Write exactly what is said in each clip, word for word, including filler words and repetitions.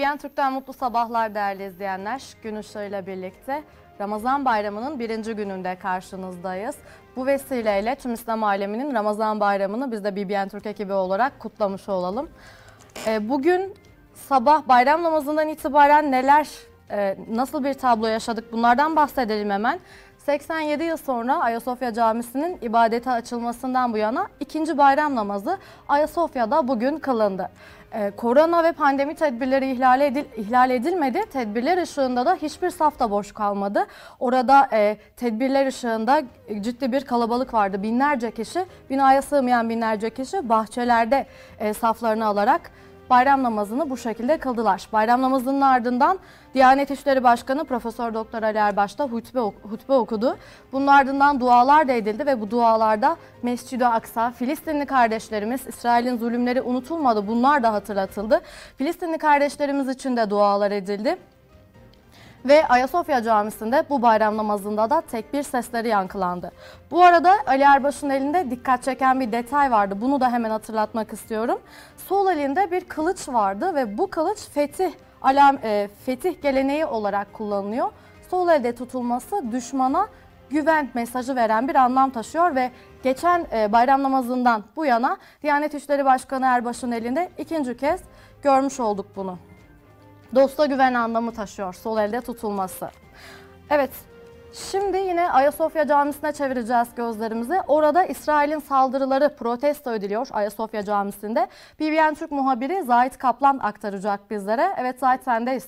B B N Türk'ten mutlu sabahlar değerli izleyenler. Gün ışığıyla birlikte Ramazan Bayramı'nın birinci gününde karşınızdayız. Bu vesileyle tüm İslam aleminin Ramazan Bayramı'nı biz de B B N Türk ekibi olarak kutlamış olalım. Bugün sabah bayram namazından itibaren neler, nasıl bir tablo yaşadık bunlardan bahsedelim hemen. seksen yedi yıl sonra Ayasofya Camisi'nin ibadete açılmasından bu yana ikinci bayram namazı Ayasofya'da bugün kılındı. Ee, korona ve pandemi tedbirleri ihlal, edil, ihlal edilmedi. Tedbirler ışığında da hiçbir saf da boş kalmadı. Orada e, tedbirler ışığında ciddi bir kalabalık vardı. Binlerce kişi, binaya sığmayan binlerce kişi bahçelerde e, saflarını alarak bayram namazını bu şekilde kıldılar. Bayram namazının ardından Diyanet İşleri Başkanı Profesör Doktor Ali Erbaş da hutbe, hutbe okudu. Bunun ardından dualar da edildi ve bu dualarda Mescid-i Aksa, Filistinli kardeşlerimiz, İsrail'in zulümleri unutulmadı, bunlar da hatırlatıldı. Filistinli kardeşlerimiz için de dualar edildi. Ve Ayasofya Camisi'nde bu bayram namazında da tekbir sesleri yankılandı. Bu arada Ali Erbaş'ın elinde dikkat çeken bir detay vardı. Bunu da hemen hatırlatmak istiyorum. Sol elinde bir kılıç vardı ve bu kılıç fetih, alam, e, fetih geleneği olarak kullanılıyor. Sol elde tutulması düşmana güven mesajı veren bir anlam taşıyor ve geçen e, bayram namazından bu yana Diyanet İşleri Başkanı Erbaş'ın elinde ikinci kez görmüş olduk bunu. Dosta güven anlamı taşıyor sol elde tutulması. Evet, şimdi yine Ayasofya Camisi'ne çevireceğiz gözlerimizi. Orada İsrail'in saldırıları protesto ediliyor Ayasofya Camisi'nde. B B N Türk muhabiri Zahit Kaplan aktaracak bizlere. Evet Zahit, sendeyiz.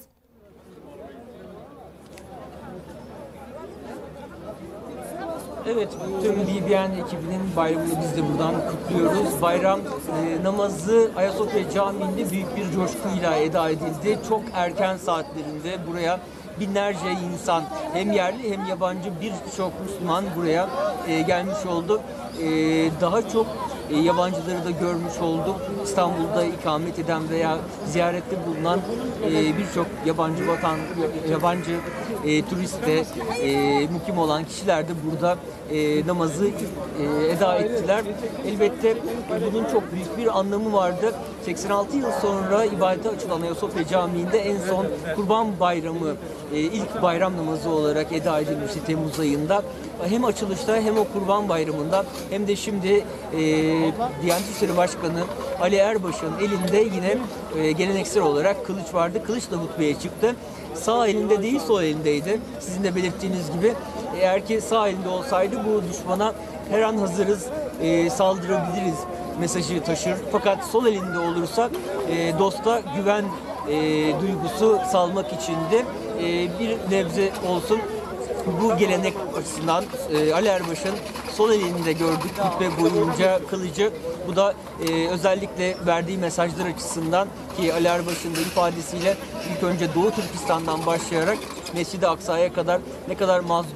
Evet, tüm B B N ekibinin bayramını biz de buradan kutluyoruz. Bayram e, namazı Ayasofya Camii'nde büyük bir coşkuyla eda edildi. Çok erken saatlerinde buraya binlerce insan, hem yerli hem yabancı birçok Müslüman buraya e, gelmiş oldu. E, daha çok e, yabancıları da görmüş olduk. İstanbul'da ikamet eden veya ziyarette bulunan e, birçok yabancı vatan, yabancı e, turiste e, mukim olan kişiler de burada e, namazı e, eda ettiler. Elbette e, bunun çok büyük bir anlamı vardı. seksen altı yıl sonra ibadete açılan Ayasofya Camii'nde en son Kurban Bayramı e, ilk bayram namazı olarak eda edilmişti Temmuz ayında. Hem açılışta hem o Kurban Bayramı'nda hem de şimdi e, Diyanet İşleri Başkanı Ali Erbaş'ın elinde yine e, geleneksel olarak kılıç vardı. Kılıçla hutbeye çıktı. Sağ elinde değil, sol elindeydi. Sizin de belirttiğiniz gibi eğer ki sağ elinde olsaydı bu düşmana her an hazırız, e, saldırabiliriz mesajı taşır. Fakat sol elinde olursa e, dosta güven e, duygusu salmak için de e, bir nebze olsun bu gelenek açısından e, Ali Erbaş'ın sol elinde gördük hutbe boyunca kılıcı. Bu da e, özellikle verdiği mesajlar açısından ki Ali Erbaş'ın da ifadesiyle ilk önce Doğu Türkistan'dan başlayarak Mescid-i Aksa'ya kadar ne kadar mazlum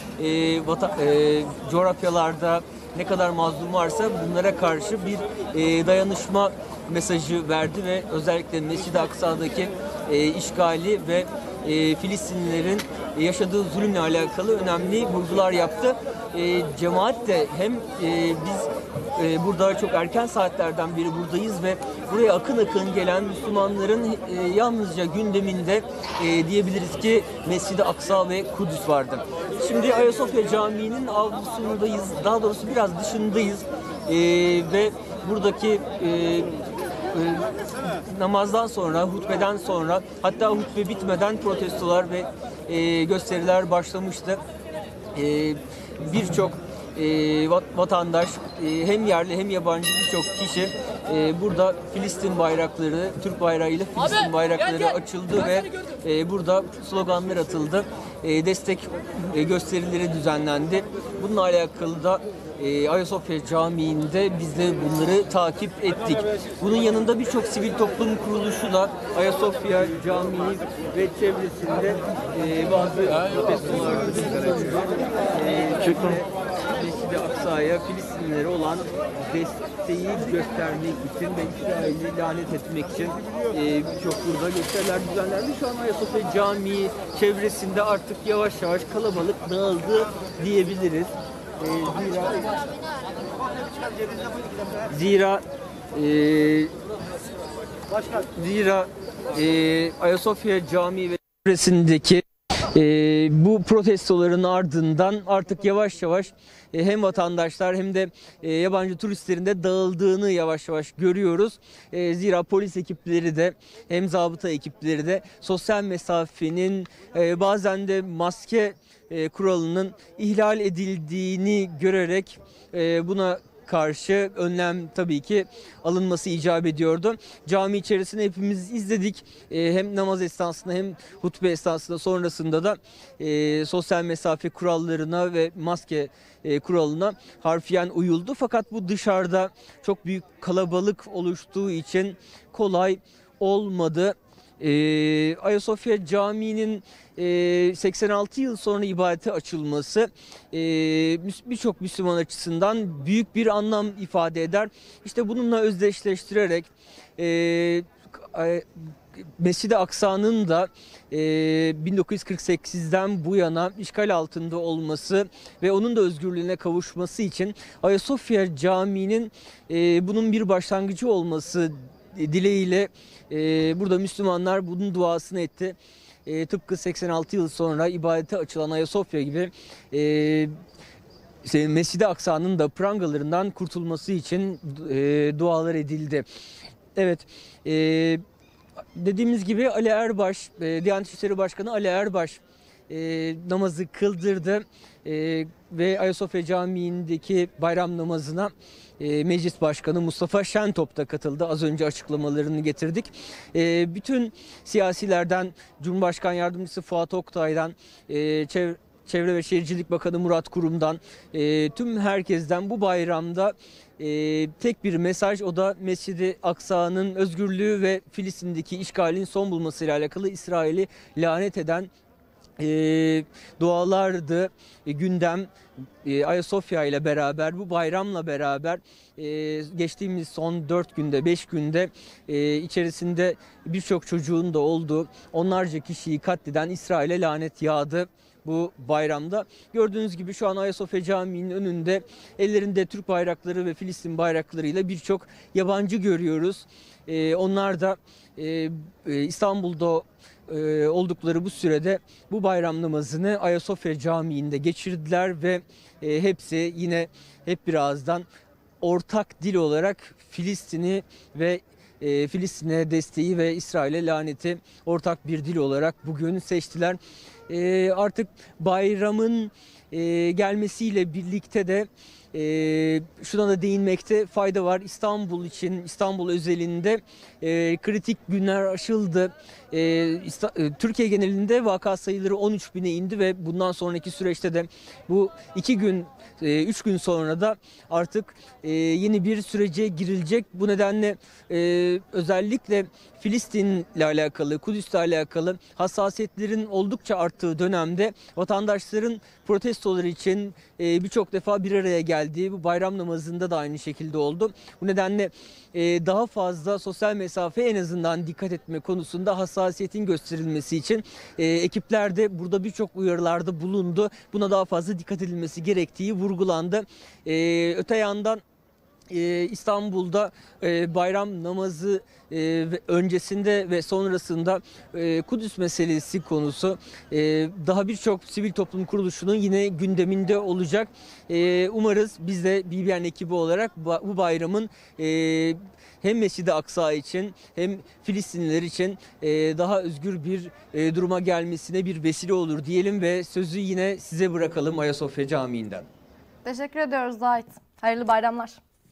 e, vata, e, coğrafyalarda ne kadar mazlum varsa bunlara karşı bir e, dayanışma mesajı verdi ve özellikle Mescid-i Aksa'daki e, işgali ve e, Filistinlilerin yaşadığı zulümle alakalı önemli vurgular yaptı. E, cemaat de hem e, biz e, burada çok erken saatlerden beri buradayız ve buraya akın akın gelen Müslümanların e, yalnızca gündeminde e, diyebiliriz ki Mescid-i Aksa ve Kudüs vardı. Şimdi Ayasofya Camii'nin avlusundayız, daha doğrusu biraz dışındayız e, ve buradaki e, E, namazdan sonra, hutbeden sonra, hatta hutbe bitmeden protestolar ve e, gösteriler başlamıştı. E, Birçok e, vatandaş, e, hem yerli hem yabancı birçok kişi e, burada Filistin bayrakları, Türk bayrağıyla Filistin bayrakları açıldı ve e, burada sloganlar atıldı. E, destek e, gösterileri düzenlendi. Bununla alakalı da E, Ayasofya Camii'nde biz de bunları takip ettik. Bunun yanında birçok sivil toplum kuruluşu da Ayasofya Camii ve çevresinde e, bazı protestolar e, Mescid-i Aksa'ya Filistinlilere olan desteği göstermek için ve İsrail'i lanet etmek için e, birçok burada gösteriler düzenlendi. Şu an Ayasofya Camii çevresinde artık yavaş yavaş kalabalık dağıldı diyebiliriz. E, zira zira e, Zira e, Ayasofya Camii ve çevresindeki e, bu protestoların ardından artık yavaş yavaş e, hem vatandaşlar hem de e, yabancı turistlerin de dağıldığını yavaş yavaş görüyoruz. E, zira polis ekipleri de hem zabıta ekipleri de sosyal mesafenin e, bazen de maske e, kuralının ihlal edildiğini görerek e, buna karşı önlem tabii ki alınması icap ediyordu. Cami içerisinde hepimiz izledik. E, hem namaz esnasında hem hutbe esnasında sonrasında da e, sosyal mesafe kurallarına ve maske e, kuralına harfiyen uyuldu. Fakat bu dışarıda çok büyük kalabalık oluştuğu için kolay olmadı. Ee, Ayasofya Camii'nin e, seksen altı yıl sonra ibadete açılması e, birçok Müslüman açısından büyük bir anlam ifade eder. İşte bununla özdeşleştirerek e, Mescid-i Aksa'nın da e, bin dokuz yüz kırk sekizden bu yana işgal altında olması ve onun da özgürlüğüne kavuşması için Ayasofya Camii'nin e, bunun bir başlangıcı olması dileğiyle e, burada Müslümanlar bunun duasını etti. E, tıpkı seksen altı yıl sonra ibadete açılan Ayasofya gibi e, Mescid-i Aksa'nın da prangalarından kurtulması için e, dualar edildi. Evet, e, dediğimiz gibi Ali Erbaş, e, Diyanet İşleri Başkanı Ali Erbaş e, namazı kıldırdı e, ve Ayasofya Camii'ndeki bayram namazına e, Meclis Başkanı Mustafa Şentop da katıldı. Az önce açıklamalarını getirdik. E, bütün siyasilerden Cumhurbaşkanı Yardımcısı Fuat Oktay'dan e, çevre Çevre ve Şehircilik Bakanı Murat Kurum'dan e, tüm herkesten bu bayramda e, tek bir mesaj, o da Mescid-i Aksa'nın özgürlüğü ve Filistin'deki işgalin son bulmasıyla alakalı İsrail'i lanet eden e, dualardı. E, gündem e, Ayasofya ile beraber, bu bayramla beraber e, geçtiğimiz son dört günde, beş günde e, içerisinde birçok çocuğun da olduğu, onlarca kişiyi katleden İsrail'e lanet yağdı. Bu bayramda gördüğünüz gibi şu an Ayasofya Camii'nin önünde ellerinde Türk bayrakları ve Filistin bayraklarıyla birçok yabancı görüyoruz. Ee, onlar da e, İstanbul'da e, oldukları bu sürede bu bayram namazını Ayasofya Camii'nde geçirdiler ve e, hepsi yine hep birazdan ortak dil olarak Filistin'i ve e, Filistin'e desteği ve İsrail'e laneti ortak bir dil olarak bugün seçtiler. E, artık bayramın e, gelmesiyle birlikte de e, şuna da değinmekte fayda var. İstanbul için, İstanbul özelinde e, kritik günler aşıldı. E, İsta- e, Türkiye genelinde vaka sayıları on üç bine indi ve bundan sonraki süreçte de bu iki gün, e, üç gün sonra da artık e, yeni bir sürece girilecek. Bu nedenle e, özellikle Filistin'le alakalı, Kudüs'le alakalı hassasiyetlerin oldukça arttığı dönemde vatandaşların protestoları için e, birçok defa bir araya geldiği, bu bayram namazında da aynı şekilde oldu. Bu nedenle e, daha fazla sosyal mesafe, en azından dikkat etme konusunda hassasiyetin gösterilmesi için e, ekipler de burada birçok uyarılarda bulundu. Buna daha fazla dikkat edilmesi gerektiği vurgulandı. E, öte yandan Ee, İstanbul'da e, bayram namazı e, öncesinde ve sonrasında e, Kudüs meselesi konusu e, daha birçok sivil toplum kuruluşunun yine gündeminde olacak. E, umarız biz de B B N ekibi olarak bu bayramın e, hem Mescid-i Aksa için hem Filistinliler için e, daha özgür bir e, duruma gelmesine bir vesile olur diyelim ve sözü yine size bırakalım Ayasofya Camii'nden. Teşekkür ediyoruz Zahit. Hayırlı bayramlar.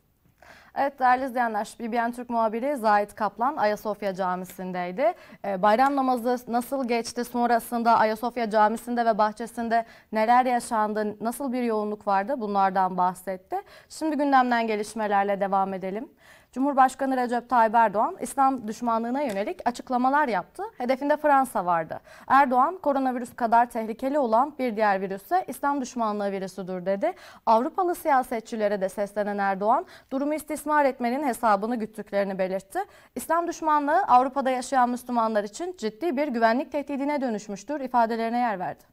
Evet değerli izleyenler, B B N Türk muhabiri Zahit Kaplan Ayasofya Camisi'ndeydi. Bayram namazı nasıl geçti, sonrasında Ayasofya Camisi'nde ve bahçesinde neler yaşandı, nasıl bir yoğunluk vardı, bunlardan bahsetti. Şimdi gündemden gelişmelerle devam edelim. Cumhurbaşkanı Recep Tayyip Erdoğan İslam düşmanlığına yönelik açıklamalar yaptı. Hedefinde Fransa vardı. Erdoğan koronavirüs kadar tehlikeli olan bir diğer virüse İslam düşmanlığı virüsüdür dedi. Avrupalı siyasetçilere de seslenen Erdoğan durumu istismar etmenin hesabını güttüklerini belirtti. İslam düşmanlığı Avrupa'da yaşayan Müslümanlar için ciddi bir güvenlik tehdidine dönüşmüştür ifadelerine yer verdi.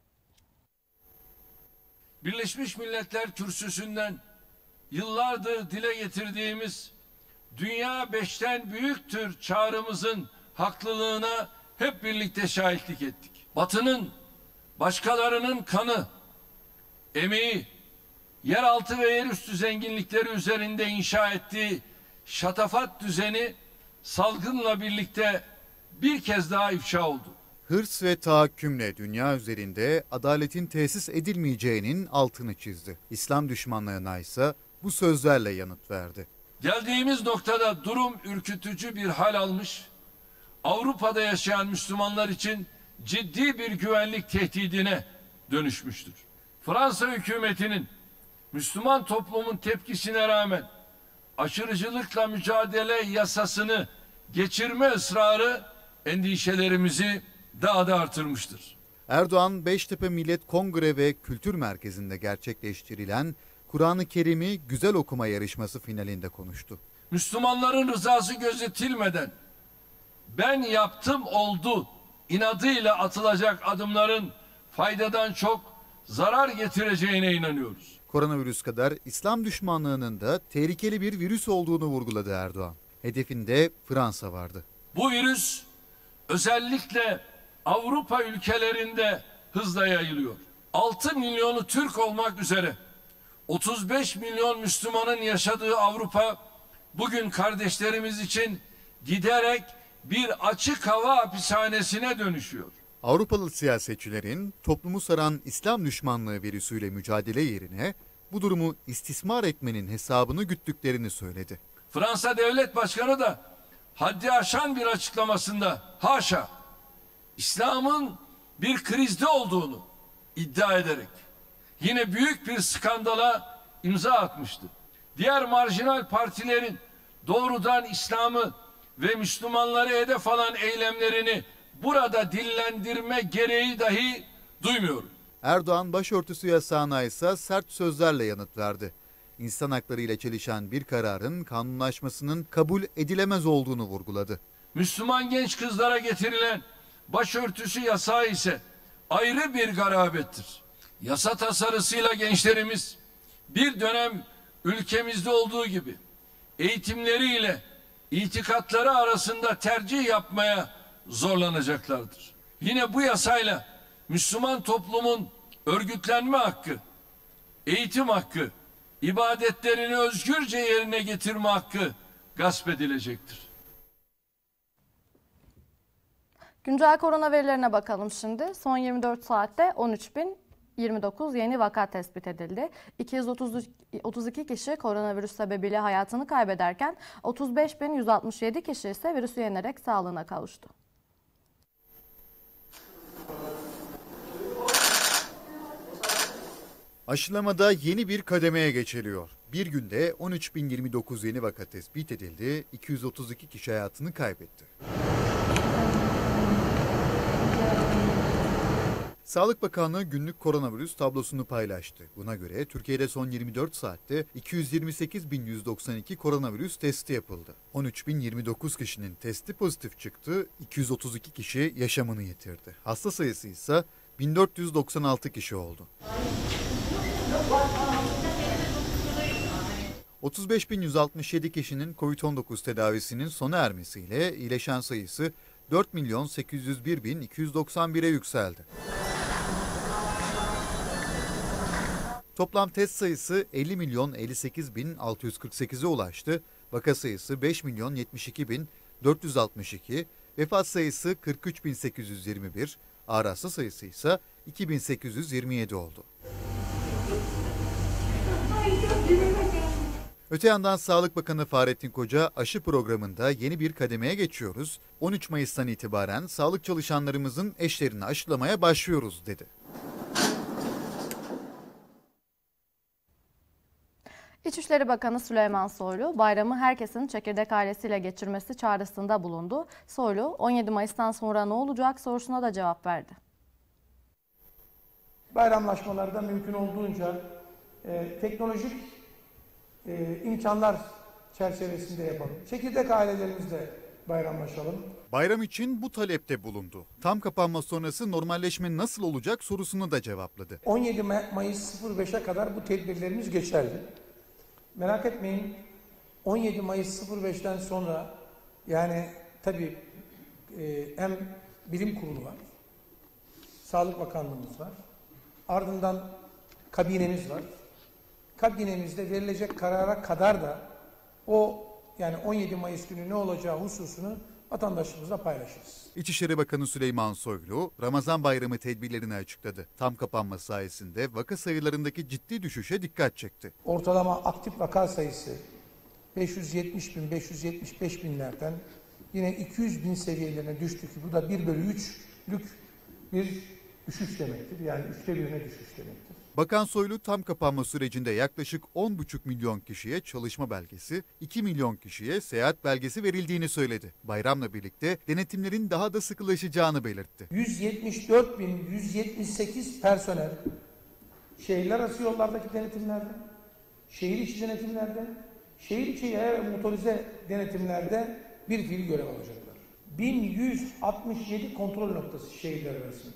Birleşmiş Milletler kürsüsünden yıllardır dile getirdiğimiz dünya beşten büyüktür çağrımızın haklılığına hep birlikte şahitlik ettik. Batı'nın, başkalarının kanı, emeği, yeraltı ve yerüstü zenginlikleri üzerinde inşa ettiği şatafat düzeni salgınla birlikte bir kez daha ifşa oldu. Hırs ve tahakkümle dünya üzerinde adaletin tesis edilmeyeceğinin altını çizdi. İslam düşmanlarına ise bu sözlerle yanıt verdi. Geldiğimiz noktada durum ürkütücü bir hal almış, Avrupa'da yaşayan Müslümanlar için ciddi bir güvenlik tehdidine dönüşmüştür. Fransa hükümetinin Müslüman toplumun tepkisine rağmen aşırıcılıkla mücadele yasasını geçirme ısrarı endişelerimizi daha da artırmıştır. Erdoğan, Beştepe Millet Kongre ve Kültür Merkezi'nde gerçekleştirilen Kur'an-ı Kerim'i güzel okuma yarışması finalinde konuştu. Müslümanların rızası gözetilmeden ben yaptım oldu inadıyla atılacak adımların faydadan çok zarar getireceğine inanıyoruz. Koronavirüs kadar İslam düşmanlığının da tehlikeli bir virüs olduğunu vurguladı Erdoğan. Hedefinde Fransa vardı. Bu virüs özellikle Avrupa ülkelerinde hızla yayılıyor. altı milyonu Türk olmak üzere otuz beş milyon Müslümanın yaşadığı Avrupa bugün kardeşlerimiz için giderek bir açık hava hapishanesine dönüşüyor. Avrupalı siyasetçilerin toplumu saran İslam düşmanlığı virüsüyle mücadele yerine bu durumu istismar etmenin hesabını güttüklerini söyledi. Fransa Devlet Başkanı da haddi aşan bir açıklamasında haşa İslam'ın bir krizde olduğunu iddia ederek yine büyük bir skandala imza atmıştı. Diğer marjinal partilerin doğrudan İslam'ı ve Müslümanları hedef alan eylemlerini burada dillendirme gereği dahi duymuyorum. Erdoğan başörtüsü yasağına ise sert sözlerle yanıt verdi. İnsan hakları ile çelişen bir kararın kanunlaşmasının kabul edilemez olduğunu vurguladı. Müslüman genç kızlara getirilen başörtüsü yasağı ise ayrı bir garabettir. Yasa tasarısıyla gençlerimiz bir dönem ülkemizde olduğu gibi eğitimleriyle itikatları arasında tercih yapmaya zorlanacaklardır. Yine bu yasayla Müslüman toplumun örgütlenme hakkı, eğitim hakkı, ibadetlerini özgürce yerine getirme hakkı gasp edilecektir. Güncel korona verilerine bakalım şimdi. Son yirmi dört saatte on üç bin yirmi dokuz yeni vaka tespit edildi. iki yüz otuz iki kişi koronavirüs sebebiyle hayatını kaybederken otuz beş bin yüz altmış yedi kişi ise virüsü yenerek sağlığına kavuştu. Aşılamada yeni bir kademeye geçiliyor. Bir günde on üç bin yirmi dokuz yeni vaka tespit edildi, iki yüz otuz iki kişi hayatını kaybetti. Sağlık Bakanlığı günlük koronavirüs tablosunu paylaştı. Buna göre Türkiye'de son yirmi dört saatte iki yüz yirmi sekiz bin yüz doksan iki koronavirüs testi yapıldı. on üç bin yirmi dokuz kişinin testi pozitif çıktı, iki yüz otuz iki kişi yaşamını yitirdi. Hasta sayısı ise bin dört yüz doksan altı kişi oldu. otuz beş bin yüz altmış yedi kişinin kovid on dokuz tedavisinin sona ermesiyle iyileşen sayısı dört milyon sekiz yüz bir bin iki yüz doksan bire yükseldi. Toplam test sayısı elli milyon elli sekiz bin altı yüz kırk sekize ulaştı. Vaka sayısı beş milyon yetmiş iki bin dört yüz altmış iki, vefat sayısı kırk üç bin sekiz yüz yirmi bir, ağır hasta sayısı ise iki bin sekiz yüz yirmi yedi oldu. Öte yandan Sağlık Bakanı Fahrettin Koca aşı programında yeni bir kademeye geçiyoruz. on üç Mayıs'tan itibaren sağlık çalışanlarımızın eşlerini aşılamaya başlıyoruz dedi. İçişleri Bakanı Süleyman Soylu, bayramı herkesin çekirdek ailesiyle geçirmesi çağrısında bulundu. Soylu, on yedi Mayıs'tan sonra ne olacak sorusuna da cevap verdi. Bayramlaşmaları da mümkün olduğunca e, teknolojik e, imkanlar çerçevesinde yapalım. Çekirdek ailelerimize bayramlaşalım. Bayram için bu talepte bulundu. Tam kapanma sonrası normalleşme nasıl olacak sorusunu da cevapladı. on yedi Mayıs sıfır beşe kadar bu tedbirlerimiz geçerli. Merak etmeyin, on yedi Mayıs sıfır beşten sonra yani tabii e, hem bilim kurulu var, Sağlık Bakanlığımız var, ardından kabinemiz var. Kabinemizde verilecek karara kadar da o yani on yedi Mayıs günü ne olacağı hususunu vatandaşımızla paylaşırız. İçişleri Bakanı Süleyman Soylu, Ramazan Bayramı tedbirlerini açıkladı. Tam kapanma sayesinde vaka sayılarındaki ciddi düşüşe dikkat çekti. Ortalama aktif vaka sayısı beş yüz yetmiş bin, beş yüz yetmiş beş binlerden yine iki yüz bin seviyelerine düştü ki bu da bir bölü üçlük bir düşüş demektir. Yani üçte birine düşüş demektir. Bakan Soylu tam kapanma sürecinde yaklaşık on buçuk milyon kişiye çalışma belgesi, iki milyon kişiye seyahat belgesi verildiğini söyledi. Bayramla birlikte denetimlerin daha da sıkılaşacağını belirtti. yüz yetmiş dört bin yüz yetmiş sekiz personel şehirler arası yollardaki denetimlerde, şehir içi denetimlerde, şehir içi yaya ve motorize denetimlerde bir fiil görev alacaklar. bin yüz altmış yedi kontrol noktası şehirler arasında.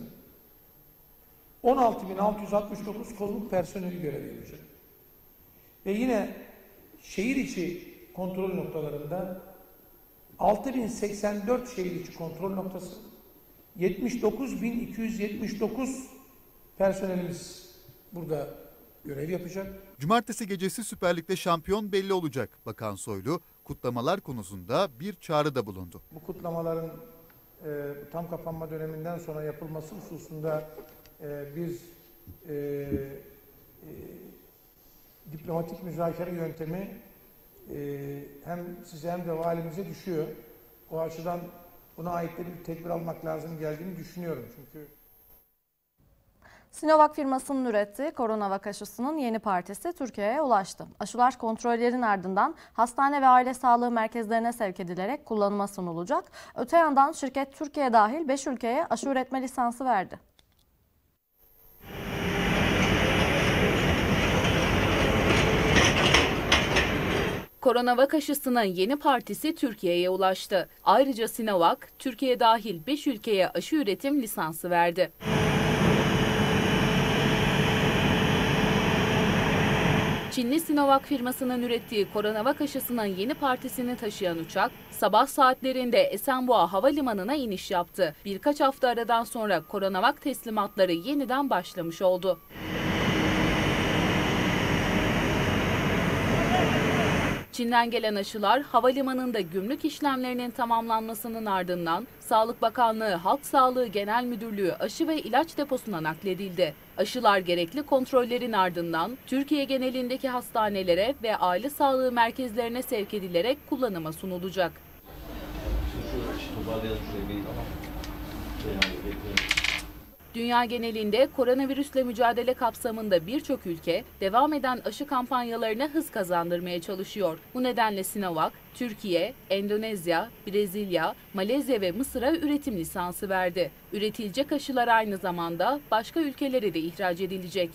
on altı bin altı yüz altmış dokuz kolluk personeli görev yapacak. Ve yine şehir içi kontrol noktalarında altı bin seksen dört şehir içi kontrol noktası, yetmiş dokuz bin iki yüz yetmiş dokuz personelimiz burada görev yapacak. Cumartesi gecesi Süper Lig'de şampiyon belli olacak. Bakan Soylu kutlamalar konusunda bir çağrıda bulundu. Bu kutlamaların e, tam kapanma döneminden sonra yapılması hususunda e, biz e, e, diplomatik müzakere yöntemi e, hem size hem de valimize düşüyor. O açıdan buna ait de bir tedbir almak lazım geldiğini düşünüyorum. Çünkü Sinovac firmasının ürettiği koronavak aşısının yeni partisi Türkiye'ye ulaştı. Aşılar kontrollerin ardından hastane ve aile sağlığı merkezlerine sevk edilerek kullanıma sunulacak. Öte yandan şirket Türkiye dahil beş ülkeye aşı üretme lisansı verdi. Koronavak aşısının yeni partisi Türkiye'ye ulaştı. Ayrıca Sinovac, Türkiye dahil beş ülkeye aşı üretim lisansı verdi. Çinli Sinovac firmasının ürettiği koronavak aşısının yeni partisini taşıyan uçak, sabah saatlerinde Esenboğa Havalimanı'na iniş yaptı. Birkaç hafta aradan sonra koronavak teslimatları yeniden başlamış oldu. Çin'den gelen aşılar havalimanında gümrük işlemlerinin tamamlanmasının ardından Sağlık Bakanlığı Halk Sağlığı Genel Müdürlüğü aşı ve ilaç deposuna nakledildi. Aşılar gerekli kontrollerin ardından Türkiye genelindeki hastanelere ve aile sağlığı merkezlerine sevk edilerek kullanıma sunulacak. Dünya genelinde koronavirüsle mücadele kapsamında birçok ülke devam eden aşı kampanyalarına hız kazandırmaya çalışıyor. Bu nedenle Sinovac, Türkiye, Endonezya, Brezilya, Malezya ve Mısır'a üretim lisansı verdi. Üretilecek aşılar aynı zamanda başka ülkelere de ihraç edilecek.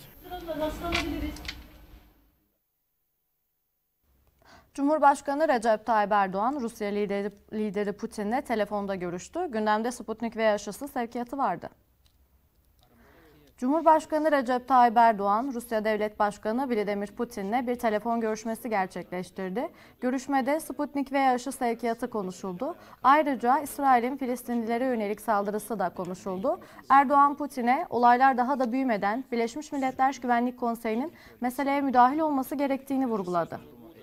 Cumhurbaşkanı Recep Tayyip Erdoğan, Rusya lideri, lideri Putin'le telefonda görüştü. Gündemde Sputnik V aşısı sevkiyatı vardı. Cumhurbaşkanı Recep Tayyip Erdoğan, Rusya Devlet Başkanı Vladimir Putin'le bir telefon görüşmesi gerçekleştirdi. Görüşmede Sputnik V aşı sevkiyatı konuşuldu. Ayrıca İsrail'in Filistinlilere yönelik saldırısı da konuşuldu. Erdoğan, Putin'e olaylar daha da büyümeden Birleşmiş Milletler Güvenlik Konseyi'nin meseleye müdahil olması gerektiğini vurguladı.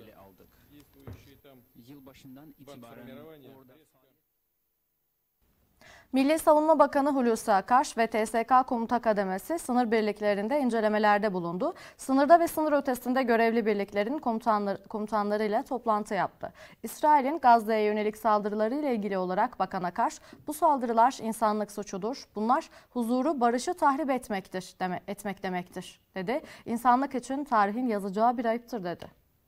Milli Savunma Bakanı Hulusi Akar ve T S K Komuta Kademesi sınır birliklerinde incelemelerde bulundu. Sınırda ve sınır ötesinde görevli birliklerin komutanları, komutanlarıyla toplantı yaptı. İsrail'in Gazze'ye yönelik saldırılarıyla ilgili olarak Bakan Akar, bu saldırılar insanlık suçudur. Bunlar huzuru, barışı tahrip etmektir, deme, etmek demektir, dedi. İnsanlık için tarihin yazacağı bir ayıptır, dedi.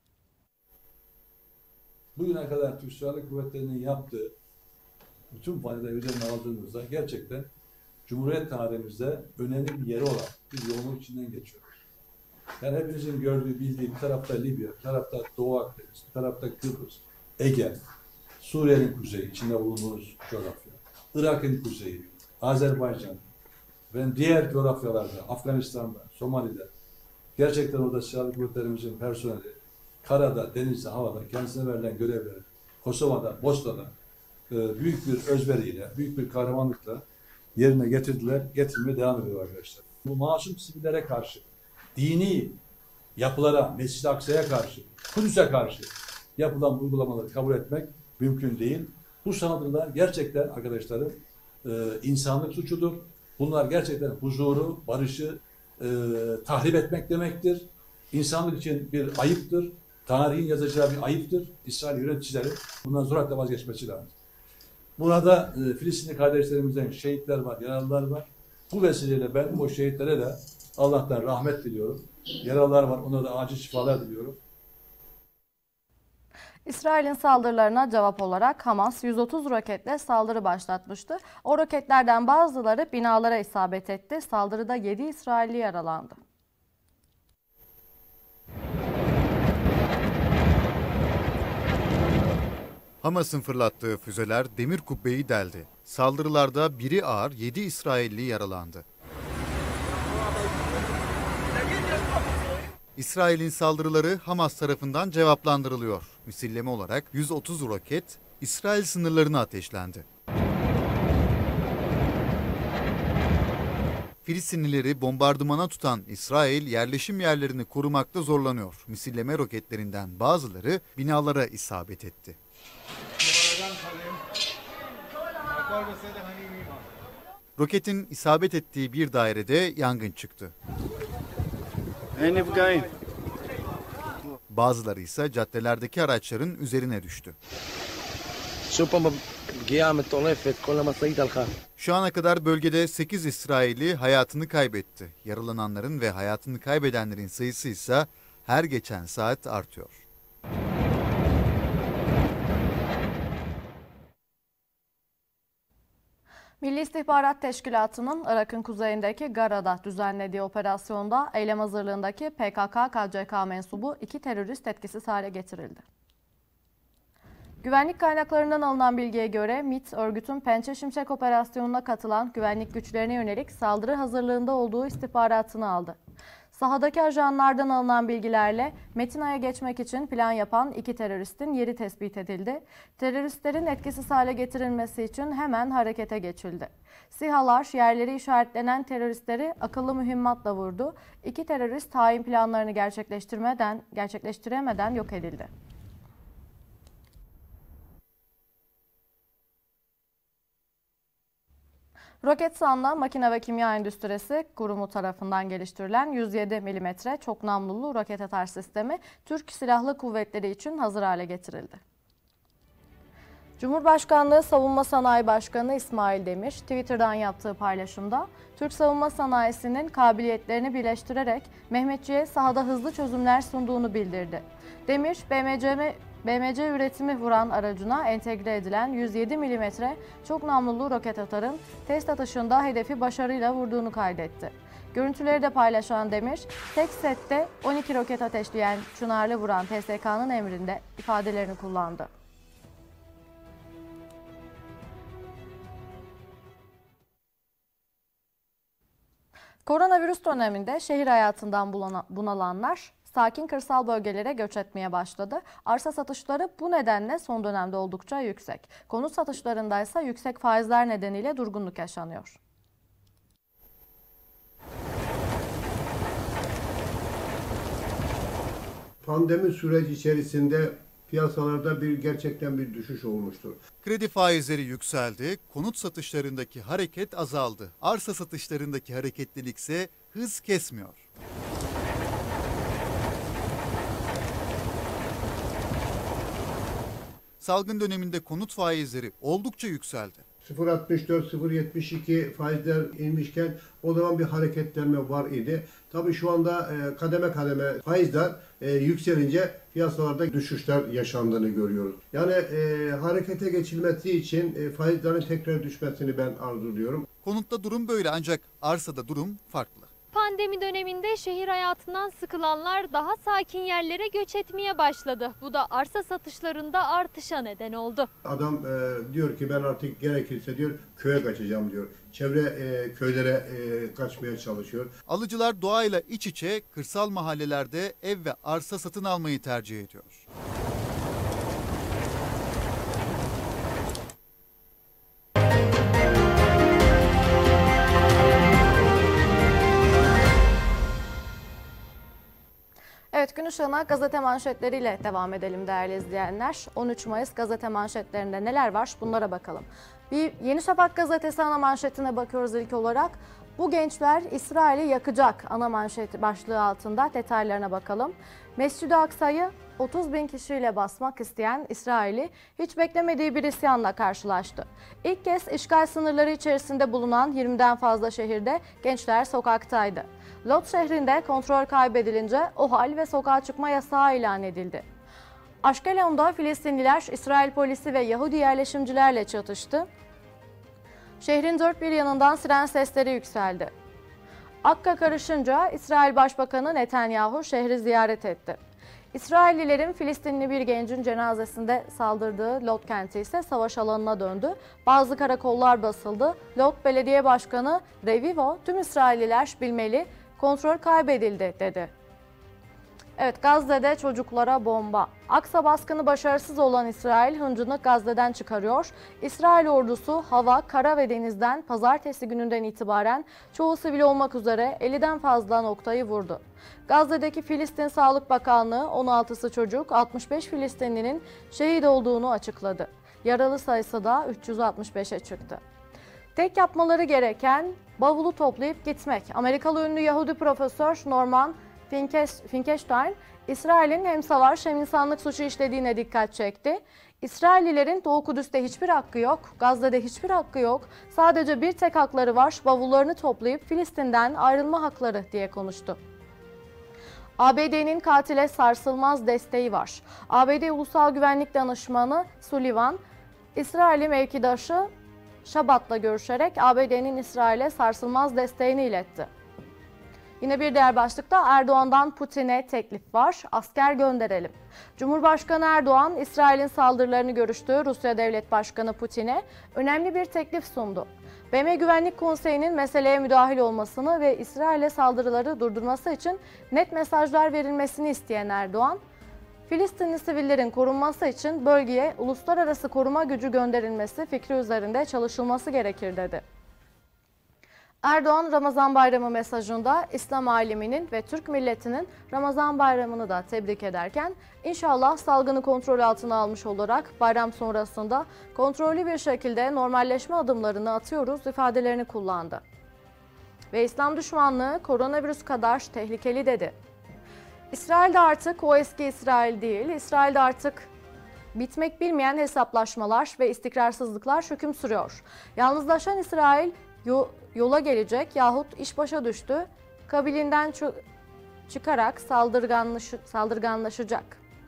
Bugüne kadar Türk Silahlı Kuvvetleri'nin yaptığı bütün faydaları üzerine aldığımızda gerçekten Cumhuriyet tarihimizde önemli bir yeri olan bir yoğunluk içinden geçiyoruz. Yani hepinizin gördüğü, bildiği bir tarafta Libya, bir tarafta Doğu Akdeniz, bir tarafta Kıbrıs, Ege, Suriye'nin kuzeyi, içinde bulunduğumuz coğrafya, Irak'ın kuzeyi, Azerbaycan ve diğer coğrafyalarda, Afganistan'da, Somali'de gerçekten orada silahlı kuvvetlerimizin personeli karada, denizde, havada kendisine verilen görevleri Kosova'da, Bosna'da e, büyük bir özveriyle, büyük bir kahramanlıkla yerine getirdiler, getirmeye devam ediyor arkadaşlar. Bu masum sivillere karşı, dini yapılara, Mescid-i Aksa'ya karşı, Kudüs'e karşı yapılan uygulamaları kabul etmek mümkün değil. Bu saldırılar gerçekten arkadaşlarım e, insanlık suçudur. Bunlar gerçekten huzuru, barışı e, tahrip etmek demektir. İnsanlık için bir ayıptır. Tarihin yazacağı bir ayıptır. İsrail yöneticileri bundan süratle vazgeçmesi lazım. Burada e, Filistinli kardeşlerimizden şehitler var, yaralılar var. Bu vesileyle ben o şehitlere de Allah'tan rahmet diliyorum. Yaralılar var, ona da acil şifalar diliyorum. İsrail'in saldırılarına cevap olarak Hamas yüz otuz roketle saldırı başlatmıştı. O roketlerden bazıları binalara isabet etti. Saldırıda yedi İsrailli yaralandı. Hamas'ın fırlattığı füzeler demir kubbeyi deldi. Saldırılarda biri ağır, yedi İsrailli yaralandı. İsrail'in saldırıları Hamas tarafından cevaplandırılıyor. Misilleme olarak yüz otuz roket İsrail sınırlarına ateşlendi. Filistinlileri bombardımana tutan İsrail yerleşim yerlerini korumakta zorlanıyor. Misilleme roketlerinden bazıları binalara isabet etti. Roketin isabet ettiği bir dairede yangın çıktı. Bazıları ise caddelerdeki araçların üzerine düştü. Şu ana kadar bölgede sekiz İsrailli hayatını kaybetti. Yaralananların ve hayatını kaybedenlerin sayısı ise her geçen saat artıyor. Milli İstihbarat Teşkilatı'nın Irak'ın kuzeyindeki Gara'da düzenlediği operasyonda eylem hazırlığındaki P K K K C K mensubu iki terörist etkisiz hale getirildi. Güvenlik kaynaklarından alınan bilgiye göre MİT, örgütün Pençe Şimşek operasyonuna katılan güvenlik güçlerine yönelik saldırı hazırlığında olduğu istihbaratını aldı. Sahadaki ajanlardan alınan bilgilerle Metina'ya geçmek için plan yapan iki teröristin yeri tespit edildi. Teröristlerin etkisiz hale getirilmesi için hemen harekete geçildi. SİHA'lar yerleri işaretlenen teröristleri akıllı mühimmatla vurdu. İki terörist hain planlarını gerçekleştirmeden, gerçekleştiremeden yok edildi. Roketsan'la Makine ve Kimya Endüstrisi Kurumu tarafından geliştirilen yüz yedi milimetre çok namlulu roket atar sistemi Türk Silahlı Kuvvetleri için hazır hale getirildi. Cumhurbaşkanlığı Savunma Sanayi Başkanı İsmail Demir, Twitter'dan yaptığı paylaşımda Türk savunma sanayisinin kabiliyetlerini birleştirerek Mehmetçiğe sahada hızlı çözümler sunduğunu bildirdi. Demir, B M C B M C üretimi vuran aracına entegre edilen yüz yedi milimetre çok namlulu roket atarın test atışında hedefi başarıyla vurduğunu kaydetti. Görüntüleri de paylaşan Demir, tek sette on iki roket ateşleyen Çınarlı vuran T S K'nın emrinde ifadelerini kullandı. Koronavirüs döneminde şehir hayatından bunalanlar sakin kırsal bölgelere göç etmeye başladı. Arsa satışları bu nedenle son dönemde oldukça yüksek. Konut satışlarında ise yüksek faizler nedeniyle durgunluk yaşanıyor. Pandemi süreci içerisinde piyasalarda bir gerçekten bir düşüş olmuştur. Kredi faizleri yükseldi, konut satışlarındaki hareket azaldı. Arsa satışlarındaki hareketlilik ise hız kesmiyor. Salgın döneminde konut faizleri oldukça yükseldi. sıfır virgül altmış dört sıfır virgül yetmiş iki faizler inmişken o zaman bir hareketlenme var idi. Tabii şu anda kademe kademe faizler yükselince piyasalarda düşüşler yaşandığını görüyoruz. Yani e, harekete geçilmesi için e, faizlerin tekrar düşmesini ben arzuluyorum. Konutta durum böyle ancak arsada durum farklı. Pandemi döneminde şehir hayatından sıkılanlar daha sakin yerlere göç etmeye başladı. Bu da arsa satışlarında artışa neden oldu. Adam e, diyor ki ben artık gerekirse diyor köye kaçacağım diyor. Çevre e, köylere e, kaçmaya çalışıyor. Alıcılar doğayla iç içe kırsal mahallelerde ev ve arsa satın almayı tercih ediyor. Evet, gün ışığına gazete manşetleriyle devam edelim değerli izleyenler. on üç Mayıs gazete manşetlerinde neler var bunlara bakalım. Bir Yeni Şafak gazetesi ana manşetine bakıyoruz ilk olarak. Bu gençler İsrail'i yakacak ana manşeti başlığı altında detaylarına bakalım. Mescid-i Aksa'yı otuz bin kişiyle basmak isteyen İsrail'i hiç beklemediği bir isyanla karşılaştı. İlk kez işgal sınırları içerisinde bulunan yirmiden fazla şehirde gençler sokaktaydı. Lod şehrinde kontrol kaybedilince OHAL ve sokağa çıkma yasağı ilan edildi. Aşkelon'da Filistinliler İsrail polisi ve Yahudi yerleşimcilerle çatıştı. Şehrin dört bir yanından siren sesleri yükseldi. Akka karışınca İsrail Başbakanı Netanyahu şehri ziyaret etti. İsraillilerin Filistinli bir gencin cenazesinde saldırdığı Lod kenti ise savaş alanına döndü. Bazı karakollar basıldı. Lod Belediye Başkanı Revivo, tüm İsrailliler bilmeli, kontrol kaybedildi dedi. Evet, Gazze'de çocuklara bomba. Aksa baskını başarısız olan İsrail hıncını Gazze'den çıkarıyor. İsrail ordusu hava, kara ve denizden pazartesi gününden itibaren çoğu sivil olmak üzere elliden fazla noktayı vurdu. Gazze'deki Filistin Sağlık Bakanlığı on altısı çocuk, altmış beş Filistinlinin şehit olduğunu açıkladı. Yaralı sayısı da üç yüz altmış beşe çıktı. Tek yapmaları gereken bavulu toplayıp gitmek. Amerikalı ünlü Yahudi profesör Norman Finkelstein, İsrail'in hem savaş hem insanlık suçu işlediğine dikkat çekti. İsraillilerin Doğu Kudüs'te hiçbir hakkı yok, Gazze'de hiçbir hakkı yok. Sadece bir tek hakları var, bavullarını toplayıp Filistin'den ayrılma hakları diye konuştu. A B D'nin katile sarsılmaz desteği var. A B D Ulusal Güvenlik Danışmanı Sullivan, İsrail'i mevkidaşı Şabat'la görüşerek A B D'nin İsrail'e sarsılmaz desteğini iletti. Yine bir diğer başlıkta Erdoğan'dan Putin'e teklif var. Asker gönderelim. Cumhurbaşkanı Erdoğan, İsrail'in saldırılarını görüştüğü Rusya Devlet Başkanı Putin'e önemli bir teklif sundu. B M Güvenlik Konseyi'nin meseleye müdahil olmasını ve İsrail'e saldırıları durdurması için net mesajlar verilmesini isteyen Erdoğan, Filistinli sivillerin korunması için bölgeye uluslararası koruma gücü gönderilmesi fikri üzerinde çalışılması gerekir dedi. Erdoğan, Ramazan Bayramı mesajında İslam aleminin ve Türk milletinin Ramazan Bayramı'nı da tebrik ederken, inşallah salgını kontrol altına almış olarak bayram sonrasında kontrollü bir şekilde normalleşme adımlarını atıyoruz ifadelerini kullandı. Ve İslam düşmanlığı koronavirüs kadar tehlikeli dedi. İsrail'de artık o eski İsrail değil, İsrail'de artık bitmek bilmeyen hesaplaşmalar ve istikrarsızlıklar hüküm sürüyor. Yalnızlaşan İsrail yola gelecek yahut iş başa düştü, kabilinden çıkarak saldırganlaş saldırganlaşacak.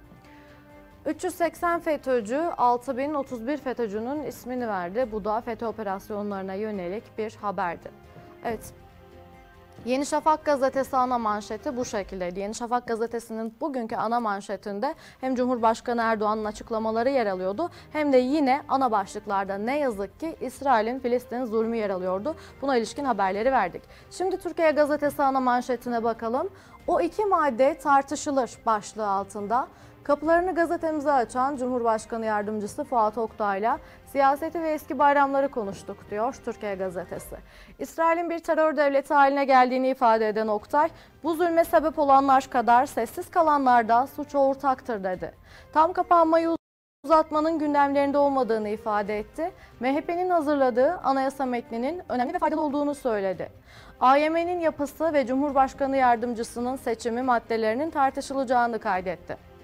üç yüz seksen FETÖ'cü, altı bin otuz bir FETÖ'cünün ismini verdi. Bu da FETÖ operasyonlarına yönelik bir haberdi. Evet. Yeni Şafak gazetesi ana manşeti bu şekildeydi. Yeni Şafak gazetesinin bugünkü ana manşetinde hem Cumhurbaşkanı Erdoğan'ın açıklamaları yer alıyordu hem de yine ana başlıklarda ne yazık ki İsrail'in Filistin zulmü yer alıyordu. Buna ilişkin haberleri verdik. Şimdi Türkiye gazetesi ana manşetine bakalım. O iki madde tartışılır başlığı altında. Kapılarını gazetemize açan Cumhurbaşkanı Yardımcısı Fuat Oktay'la siyaseti ve eski bayramları konuştuk diyor Türkiye Gazetesi. İsrail'in bir terör devleti haline geldiğini ifade eden Oktay, bu zulme sebep olanlar kadar sessiz kalanlar da suça ortaktır dedi. Tam kapanmayı uzatmanın gündemlerinde olmadığını ifade etti. M H P'nin hazırladığı anayasa metninin önemli ve faydalı olduğunu söyledi. A Y M'nin yapısı ve Cumhurbaşkanı Yardımcısının seçimi maddelerinin tartışılacağını kaydetti.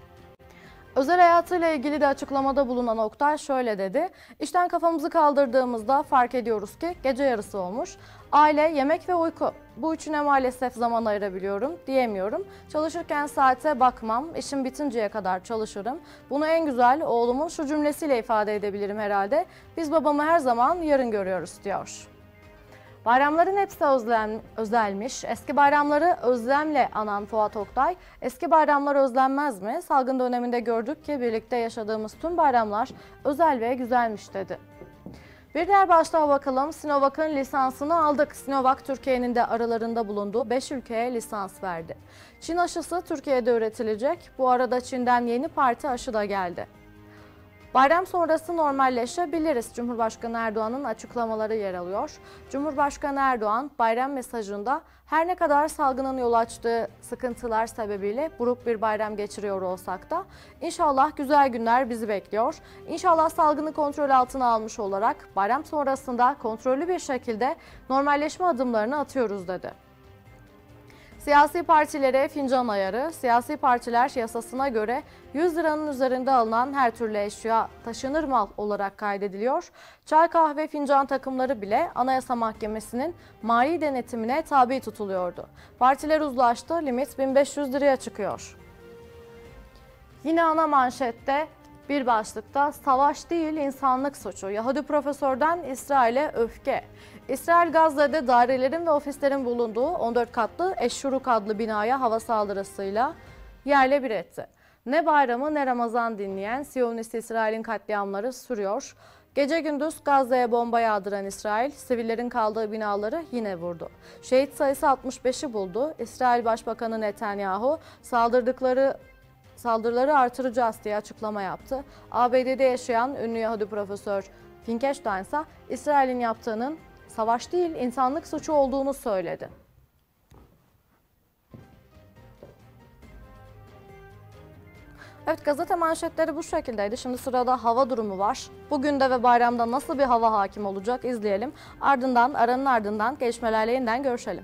Özel hayatıyla ilgili de açıklamada bulunan Oktay şöyle dedi. İşten kafamızı kaldırdığımızda fark ediyoruz ki gece yarısı olmuş. Aile, yemek ve uyku. Bu üçüne maalesef zaman ayırabiliyorum diyemiyorum. Çalışırken saate bakmam, işim bitinceye kadar çalışırım. Bunu en güzel oğlumun şu cümlesiyle ifade edebilirim herhalde. Biz babamı her zaman yarın görüyoruz diyor. Bayramların hepsi özlen, özelmiş. Eski bayramları özlemle anan Fuat Oktay, eski bayramlar özlenmez mi? Salgın döneminde gördük ki birlikte yaşadığımız tüm bayramlar özel ve güzelmiş dedi. Bir diğer başlığa bakalım. Sinovac'ın lisansını aldık. Sinovac, Türkiye'nin de aralarında bulunduğu beş ülkeye lisans verdi. Çin aşısı Türkiye'de üretilecek. Bu arada Çin'den yeni parti aşı da geldi. Bayram sonrası normalleşebiliriz. Cumhurbaşkanı Erdoğan'ın açıklamaları yer alıyor. Cumhurbaşkanı Erdoğan bayram mesajında her ne kadar salgının yol açtığı sıkıntılar sebebiyle buruk bir bayram geçiriyor olsak da inşallah güzel günler bizi bekliyor. İnşallah salgını kontrol altına almış olarak bayram sonrasında kontrollü bir şekilde normalleşme adımlarını atıyoruz dedi. Siyasi partilere fincan ayarı, siyasi partiler yasasına göre yüz liranın üzerinde alınan her türlü eşya taşınır mal olarak kaydediliyor. Çay, kahve, fincan takımları bile Anayasa Mahkemesi'nin mali denetimine tabi tutuluyordu. Partiler uzlaştı, limit bin beş yüz liraya çıkıyor. Yine ana manşette bir başlıkta savaş değil insanlık suçu. Yahudi profesörden İsrail'e öfke. İsrail Gazze'de dairelerin ve ofislerin bulunduğu on dört katlı Eşşuruk adlı binaya hava saldırısıyla yerle bir etti. Ne bayramı ne Ramazan dinleyen Siyonist İsrail'in katliamları sürüyor. Gece gündüz Gazze'ye bomba yağdıran İsrail, sivillerin kaldığı binaları yine vurdu. Şehit sayısı altmış beşi buldu. İsrail Başbakanı Netanyahu saldırdıkları saldırıları artıracağız diye açıklama yaptı. A B D'de yaşayan ünlü Yahudi profesör Finkelstein ise İsrail'in yaptığının savaş değil insanlık suçu olduğunu söyledi. Evet, gazete manşetleri bu şekildeydi. Şimdi sırada hava durumu var. Bugün de ve bayramda nasıl bir hava hakim olacak izleyelim. Ardından aranın ardından gelişmelerle yeniden görüşelim.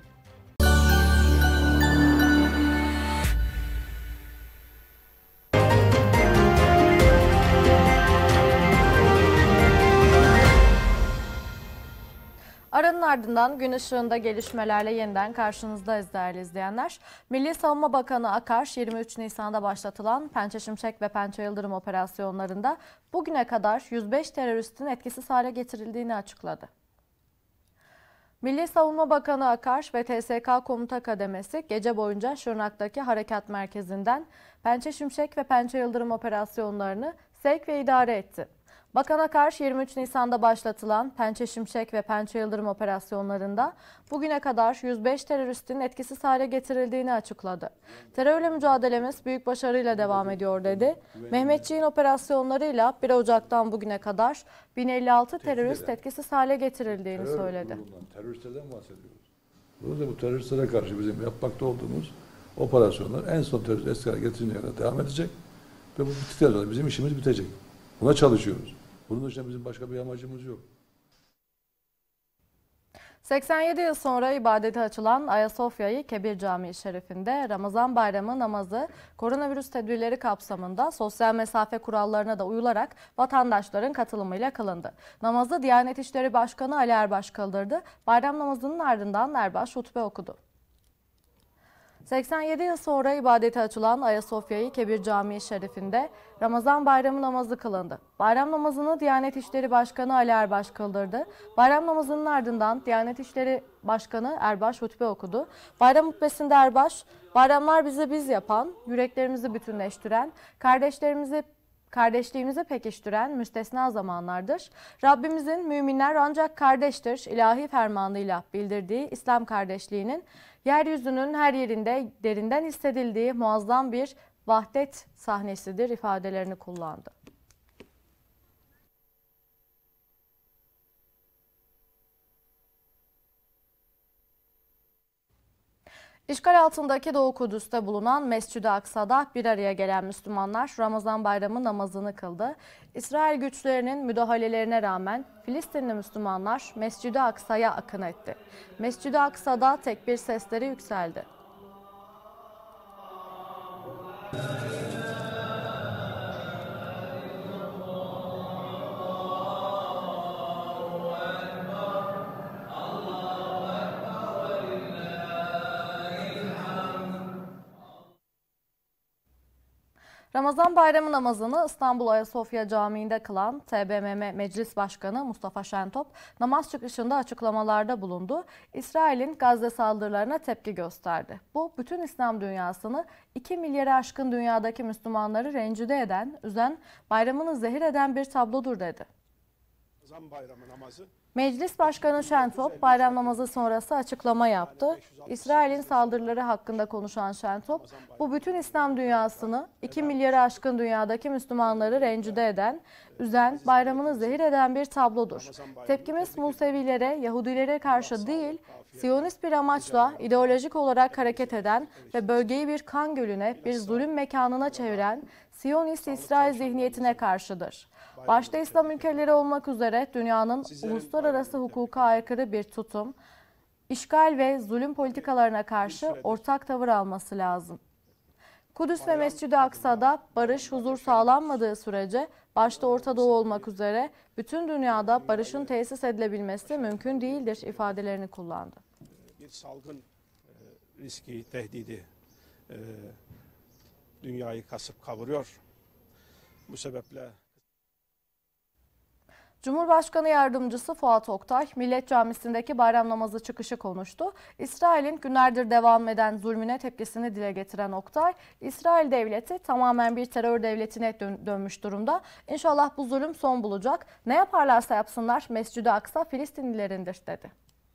Aranın ardından gün ışığında gelişmelerle yeniden karşınızdayız değerli izleyenler. Milli Savunma Bakanı Akar, yirmi üç Nisan'da başlatılan Pençe Şimşek ve Pençe Yıldırım operasyonlarında bugüne kadar yüz beş teröristin etkisiz hale getirildiğini açıkladı. Milli Savunma Bakanı Akar ve T S K Komuta Kademesi gece boyunca Şırnak'taki harekat merkezinden Pençe Şimşek ve Pençe Yıldırım operasyonlarını sevk ve idare etti. Bakan Akar, yirmi üç Nisan'da başlatılan Pençe Şimşek ve Pençe Yıldırım operasyonlarında bugüne kadar yüz beş teröristin etkisiz hale getirildiğini açıkladı. Terörle mücadelemiz büyük başarıyla devam ediyor dedi. Mehmetçiğin operasyonlarıyla bir Ocak'tan bugüne kadar bin elli altı terörist etkisiz hale getirildiğini söyledi. Teröristlerden bahsediyoruz. Burada bu teröristlere karşı bizim yapmakta olduğumuz operasyonlar en son terörist etkisiz hale getirildiğine kadar devam edecek ve bu bittikten sonra bizim işimiz bitecek. Buna çalışıyoruz. Bunun dışında bizim başka bir amacımız yok. seksen yedi yıl sonra ibadete açılan Ayasofya'yı Kebir Camii Şerifinde Ramazan Bayramı namazı koronavirüs tedbirleri kapsamında sosyal mesafe kurallarına da uyularak vatandaşların katılımıyla kılındı. Namazı Diyanet İşleri Başkanı Ali Erbaş kıldırdı. Bayram namazının ardından Erbaş hutbe okudu. seksen yedi yıl sonra ibadete açılan Ayasofya'yı Kebir Camii Şerifinde Ramazan Bayramı namazı kılındı. Bayram namazını Diyanet İşleri Başkanı Ali Erbaş kıldırdı. Bayram namazının ardından Diyanet İşleri Başkanı Erbaş hutbe okudu. Bayram hutbesinde Erbaş, bayramlar bizi biz yapan, yüreklerimizi bütünleştiren, kardeşlerimizi kardeşliğimizi pekiştiren müstesna zamanlardır. Rabbimizin müminler ancak kardeştir ilahi fermanıyla bildirdiği İslam kardeşliğinin yeryüzünün her yerinde derinden hissedildiği muazzam bir vahdet sahnesidir ifadelerini kullandı. İşgal altındaki Doğu Kudüs'te bulunan Mescid-i Aksa'da bir araya gelen Müslümanlar Ramazan Bayramı namazını kıldı. İsrail güçlerinin müdahalelerine rağmen Filistinli Müslümanlar Mescid-i Aksa'ya akın etti. Mescid-i Aksa'da tekbir sesleri yükseldi. Ramazan bayramı namazını İstanbul Ayasofya Camii'nde kılan T B M M Meclis Başkanı Mustafa Şentop namaz çıkışında açıklamalarda bulundu. İsrail'in Gazze saldırılarına tepki gösterdi. Bu bütün İslam dünyasını iki milyarı aşkın dünyadaki Müslümanları rencide eden, üzen, bayramını zehir eden bir tablodur dedi. Ramazan bayramı namazı Meclis Başkanı Şentop bayram namazı sonrası açıklama yaptı. İsrail'in saldırıları hakkında konuşan Şentop, bu bütün İslam dünyasını iki milyarı aşkın dünyadaki Müslümanları rencide eden, üzen, bayramını zehir eden bir tablodur. Tepkimiz Musevilere, Yahudilere karşı değil, Siyonist bir amaçla ideolojik olarak hareket eden ve bölgeyi bir kan gölüne, bir zulüm mekanına çeviren Siyonist İsrail zihniyetine karşıdır. Başta İslam ülkeleri olmak üzere dünyanın uluslararası hukuka aykırı bir tutum, işgal ve zulüm politikalarına karşı ortak tavır alması lazım. Kudüs ve Mescid-i Aksa'da barış, huzur sağlanmadığı sürece başta Orta Doğu olmak üzere bütün dünyada barışın tesis edilebilmesi mümkün değildir ifadelerini kullandı. Bir salgın riski, tehdidi dünyayı kasıp kavuruyor. Bu sebeple Cumhurbaşkanı Yardımcısı Fuat Oktay, Millet Camisi'ndeki bayram namazı çıkışı konuştu. İsrail'in günlerdir devam eden zulmüne tepkisini dile getiren Oktay, İsrail devleti tamamen bir terör devletine dön dönmüş durumda. İnşallah bu zulüm son bulacak. Ne yaparlarsa yapsınlar Mescid-i Aksa Filistinlilerindir dedi.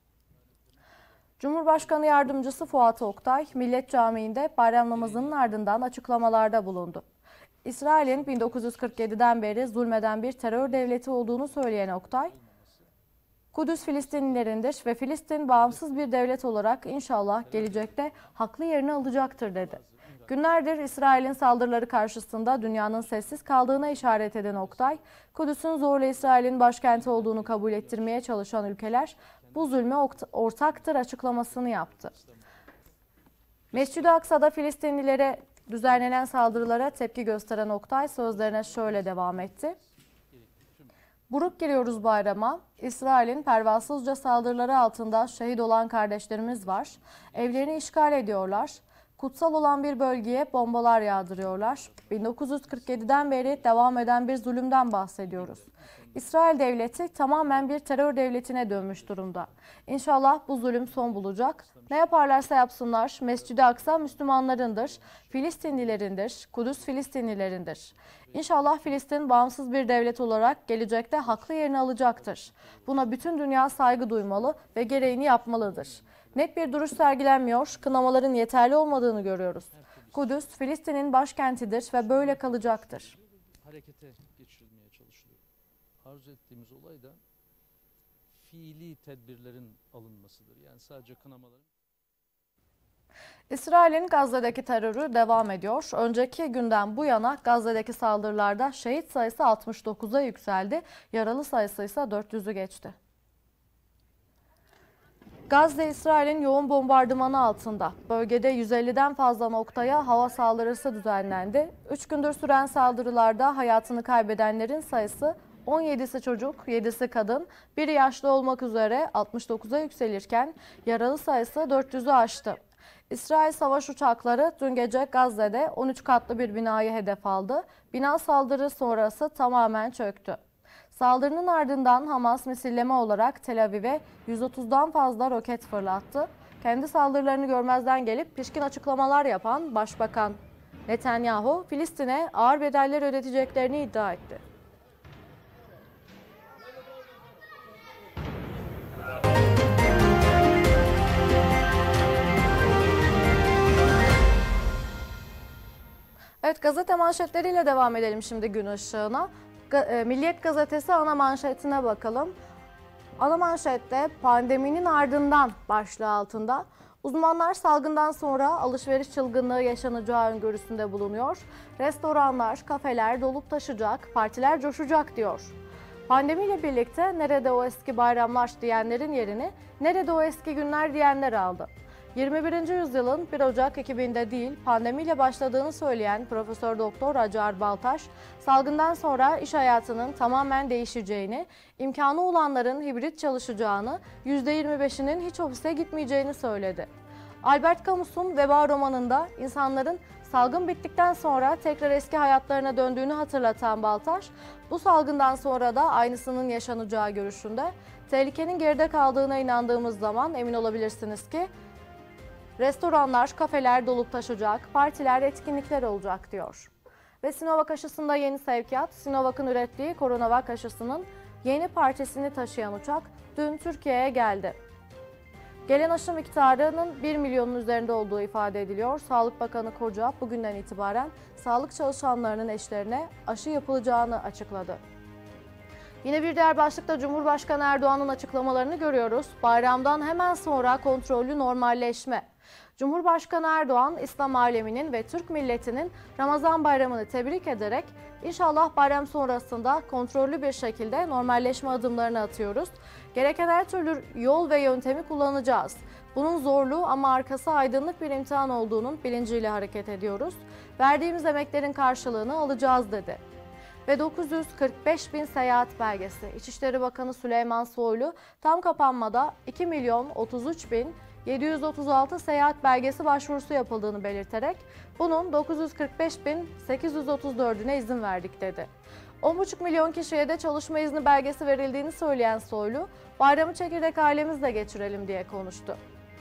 Cumhurbaşkanı Yardımcısı Fuat Oktay, Millet Camii'nde bayram namazının ardından açıklamalarda bulundu. İsrail'in bin dokuz yüz kırk yedi'den beri zulmeden bir terör devleti olduğunu söyleyen Oktay, Kudüs Filistinlilerindir ve Filistin bağımsız bir devlet olarak inşallah gelecekte haklı yerini alacaktır dedi. Günlerdir İsrail'in saldırıları karşısında dünyanın sessiz kaldığına işaret eden Oktay, Kudüs'ün zorla İsrail'in başkenti olduğunu kabul ettirmeye çalışan ülkeler bu zulme ortaktır açıklamasını yaptı. Mescid-i Aksa'da Filistinlilere düzenlenen saldırılara tepki gösteren Oktay sözlerine şöyle devam etti. Buruk giriyoruz bayrama. İsrail'in pervasızca saldırıları altında şehit olan kardeşlerimiz var. Evlerini işgal ediyorlar. Kutsal olan bir bölgeye bombalar yağdırıyorlar. bin dokuz yüz kırk yedi'den beri devam eden bir zulümden bahsediyoruz. İsrail devleti tamamen bir terör devletine dönmüş durumda. İnşallah bu zulüm son bulacak. Ne yaparlarsa yapsınlar Mescid-i Aksa Müslümanlarındır, Filistinlilerindir, Kudüs Filistinlilerindir. İnşallah Filistin bağımsız bir devlet olarak gelecekte haklı yerini alacaktır. Buna bütün dünya saygı duymalı ve gereğini yapmalıdır. Net bir duruş sergilenmiyor, kınamaların yeterli olmadığını görüyoruz. Kudüs, Filistin'in başkentidir ve böyle kalacaktır. Harekete geçirilmeye çalışılıyor. Arzu ettiğimiz olay da fiili tedbirlerin alınmasıdır. Yani sadece kınamaların. İsrail'in Gazze'deki terörü devam ediyor. Önceki günden bu yana Gazze'deki saldırılarda şehit sayısı altmış dokuz'a yükseldi. Yaralı sayısı ise dört yüz'ü geçti. Gazze, İsrail'in yoğun bombardımanı altında. Bölgede yüz elli'den fazla noktaya hava saldırısı düzenlendi. üç gündür süren saldırılarda hayatını kaybedenlerin sayısı on yedi'si çocuk, yedi'si kadın, biri yaşlı olmak üzere altmış dokuz'a yükselirken yaralı sayısı dört yüz'ü aştı. İsrail savaş uçakları dün gece Gazze'de on üç katlı bir binayı hedef aldı. Bina saldırı sonrası tamamen çöktü. Saldırının ardından Hamas misilleme olarak Tel Aviv'e yüz otuz'dan fazla roket fırlattı. Kendi saldırılarını görmezden gelip pişkin açıklamalar yapan Başbakan Netanyahu, Filistin'e ağır bedeller ödeteceklerini iddia etti. Evet, gazete manşetleriyle devam edelim şimdi gün ışığına. Milliyet Gazetesi ana manşetine bakalım. Ana manşette pandeminin ardından başlığı altında uzmanlar salgından sonra alışveriş çılgınlığı yaşanacağı öngörüsünde bulunuyor. Restoranlar, kafeler dolup taşacak, partiler coşacak diyor. Pandemiyle birlikte nerede o eski bayramlar diyenlerin yerini nerede o eski günler diyenler aldı. yirmi birinci yüzyılın bir Ocak iki binde değil, pandemiyle başladığını söyleyen Profesör Doktor Acar Baltaş, salgından sonra iş hayatının tamamen değişeceğini, imkanı olanların hibrit çalışacağını, yüzde yirmi beş'inin hiç ofise gitmeyeceğini söyledi. Albert Camus'un Veba romanında insanların salgın bittikten sonra tekrar eski hayatlarına döndüğünü hatırlatan Baltaş, bu salgından sonra da aynısının yaşanacağı görüşünde. Tehlikenin geride kaldığına inandığımız zaman emin olabilirsiniz ki restoranlar, kafeler dolup taşacak, partiler, etkinlikler olacak diyor. Ve Sinovac aşısında yeni sevkiyat, Sinovac'ın ürettiği Coronavac aşısının yeni parçasını taşıyan uçak dün Türkiye'ye geldi. Gelen aşı miktarının bir milyonun üzerinde olduğu ifade ediliyor. Sağlık Bakanı Koca bugünden itibaren sağlık çalışanlarının eşlerine aşı yapılacağını açıkladı. Yine bir diğer başlıkta Cumhurbaşkanı Erdoğan'ın açıklamalarını görüyoruz. Bayramdan hemen sonra kontrollü normalleşme. Cumhurbaşkanı Erdoğan, İslam aleminin ve Türk milletinin Ramazan bayramını tebrik ederek inşallah bayram sonrasında kontrollü bir şekilde normalleşme adımlarını atıyoruz. Gereken her türlü yol ve yöntemi kullanacağız. Bunun zorluğu ama arkası aydınlık bir imtihan olduğunun bilinciyle hareket ediyoruz. Verdiğimiz emeklerin karşılığını alacağız dedi. Ve dokuz yüz kırk beş bin seyahat belgesi. İçişleri Bakanı Süleyman Soylu tam kapanmada iki milyon otuz üç bin yedi yüz otuz altı seyahat belgesi başvurusu yapıldığını belirterek bunun dokuz yüz kırk beş bin sekiz yüz otuz dördüne izin verdik dedi. on buçuk milyon kişiye de çalışma izni belgesi verildiğini söyleyen Soylu, bayramı çekirdek ailemizle geçirelim diye konuştu.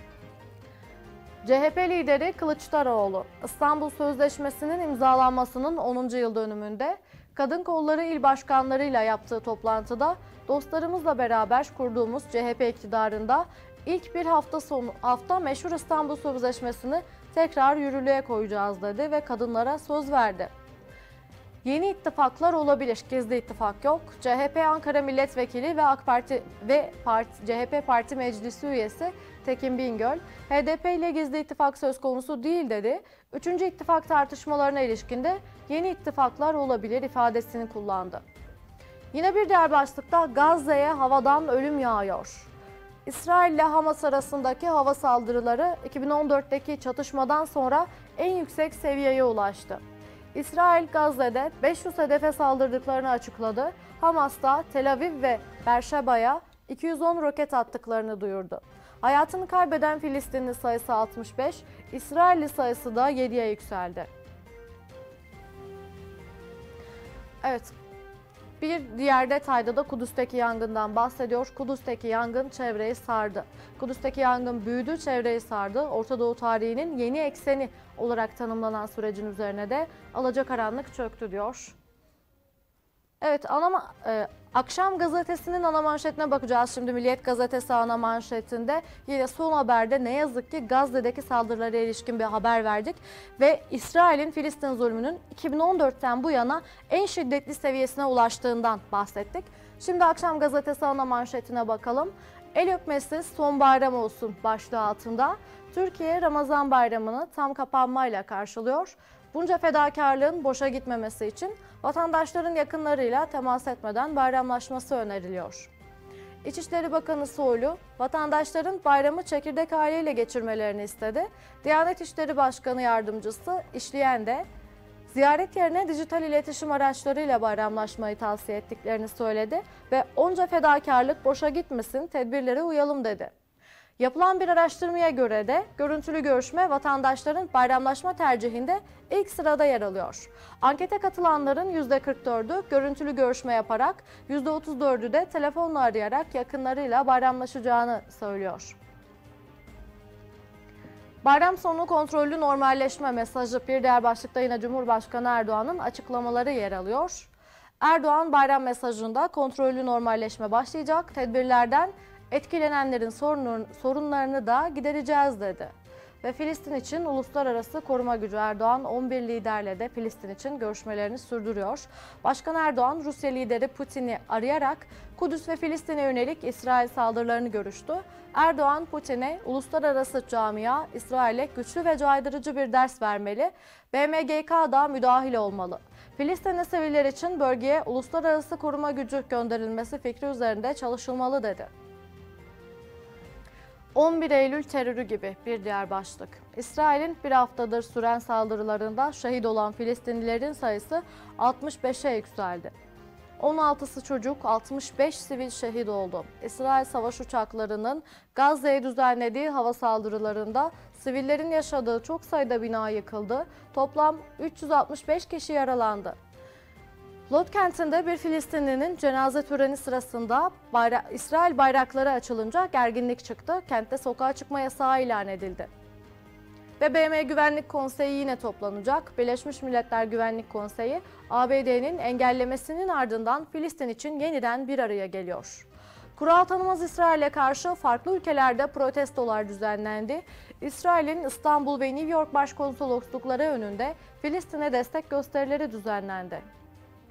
C H P lideri Kılıçdaroğlu, İstanbul Sözleşmesi'nin imzalanmasının onuncu yıl dönümünde Kadın Kolları İl Başkanlarıyla yaptığı toplantıda dostlarımızla beraber kurduğumuz C H P iktidarında ilk bir hafta sonu hafta meşhur İstanbul Sözleşmesi'ni tekrar yürürlüğe koyacağız dedi ve kadınlara söz verdi. Yeni ittifaklar olabilir, gizli ittifak yok. C H P Ankara Milletvekili ve AK Parti ve Parti, C H P Parti Meclisi üyesi Tekin Bingöl, H D P ile gizli ittifak söz konusu değil dedi. Üçüncü ittifak tartışmalarına ilişkinde yeni ittifaklar olabilir ifadesini kullandı. Yine bir diğer başlıkta Gazze'ye havadan ölüm yağıyor. İsrail ile Hamas arasındaki hava saldırıları iki bin on dörtteki çatışmadan sonra en yüksek seviyeye ulaştı. İsrail Gazze'de beş yüz hedefe saldırdıklarını açıkladı. Hamas da Tel Aviv ve Berşeba'ya iki yüz on roket attıklarını duyurdu. Hayatını kaybeden Filistinli sayısı altmış beş, İsrailli sayısı da yediye yükseldi. Evet, bir diğer detayda da Kudüs'teki yangından bahsediyor. Kudüs'teki yangın çevreyi sardı. Kudüs'teki yangın büyüdü, çevreyi sardı. Orta Doğu tarihinin yeni ekseni olarak tanımlanan sürecin üzerine de alacakaranlık çöktü diyor. Evet, ana, e, Akşam gazetesinin ana manşetine bakacağız. Şimdi Milliyet gazetesi ana manşetinde yine son haberde ne yazık ki Gazze'deki saldırılara ilişkin bir haber verdik. Ve İsrail'in Filistin zulmünün iki bin on dörtten bu yana en şiddetli seviyesine ulaştığından bahsettik. Şimdi Akşam gazetesi ana manşetine bakalım. El öpmesi son bayram olsun başlığı altında Türkiye Ramazan bayramını tam kapanmayla karşılıyor. Bunca fedakarlığın boşa gitmemesi için vatandaşların yakınlarıyla temas etmeden bayramlaşması öneriliyor. İçişleri Bakanı Soylu, vatandaşların bayramı çekirdek aileyle geçirmelerini istedi. Diyanet İşleri Başkanı Yardımcısı İşleyen de ziyaret yerine dijital iletişim araçlarıyla bayramlaşmayı tavsiye ettiklerini söyledi ve onca fedakarlık boşa gitmesin, tedbirlere uyalım dedi. Yapılan bir araştırmaya göre de görüntülü görüşme vatandaşların bayramlaşma tercihinde ilk sırada yer alıyor. Ankete katılanların yüzde kırk dördü görüntülü görüşme yaparak, yüzde otuz dördü de telefonla arayarak yakınlarıyla bayramlaşacağını söylüyor. Bayram sonu kontrollü normalleşme mesajı bir diğer başlıkta yine Cumhurbaşkanı Erdoğan'ın açıklamaları yer alıyor. Erdoğan bayram mesajında kontrollü normalleşme başlayacak, tedbirlerden etkilenenlerin sorunlarını da gidereceğiz dedi. Ve Filistin için uluslararası koruma gücü Erdoğan on bir liderle de Filistin için görüşmelerini sürdürüyor. Başkan Erdoğan Rusya lideri Putin'i arayarak Kudüs ve Filistin'e yönelik İsrail saldırılarını görüştü. Erdoğan Putin'e uluslararası camia İsrail'e güçlü ve caydırıcı bir ders vermeli, B M G K da müdahil olmalı. Filistinli siviller için bölgeye uluslararası koruma gücü gönderilmesi fikri üzerinde çalışılmalı dedi. on bir Eylül terörü gibi bir diğer başlık. İsrail'in bir haftadır süren saldırılarında şehit olan Filistinlilerin sayısı altmış beşe yükseldi. on altısı çocuk, altmış beş sivil şehit oldu. İsrail savaş uçaklarının Gazze'ye düzenlediği hava saldırılarında sivillerin yaşadığı çok sayıda bina yıkıldı. Toplam üç yüz altmış beş kişi yaralandı. Lod kentinde bir Filistinlinin cenaze töreni sırasında bayra İsrail bayrakları açılınca gerginlik çıktı. Kentte sokağa çıkma yasağı ilan edildi. Ve B M Güvenlik Konseyi yine toplanacak. Birleşmiş Milletler Güvenlik Konseyi, A B D'nin engellemesinin ardından Filistin için yeniden bir araya geliyor. Kural tanımaz İsrail'e karşı farklı ülkelerde protestolar düzenlendi. İsrail'in İstanbul ve New York başkonsoloslukları önünde Filistin'e destek gösterileri düzenlendi.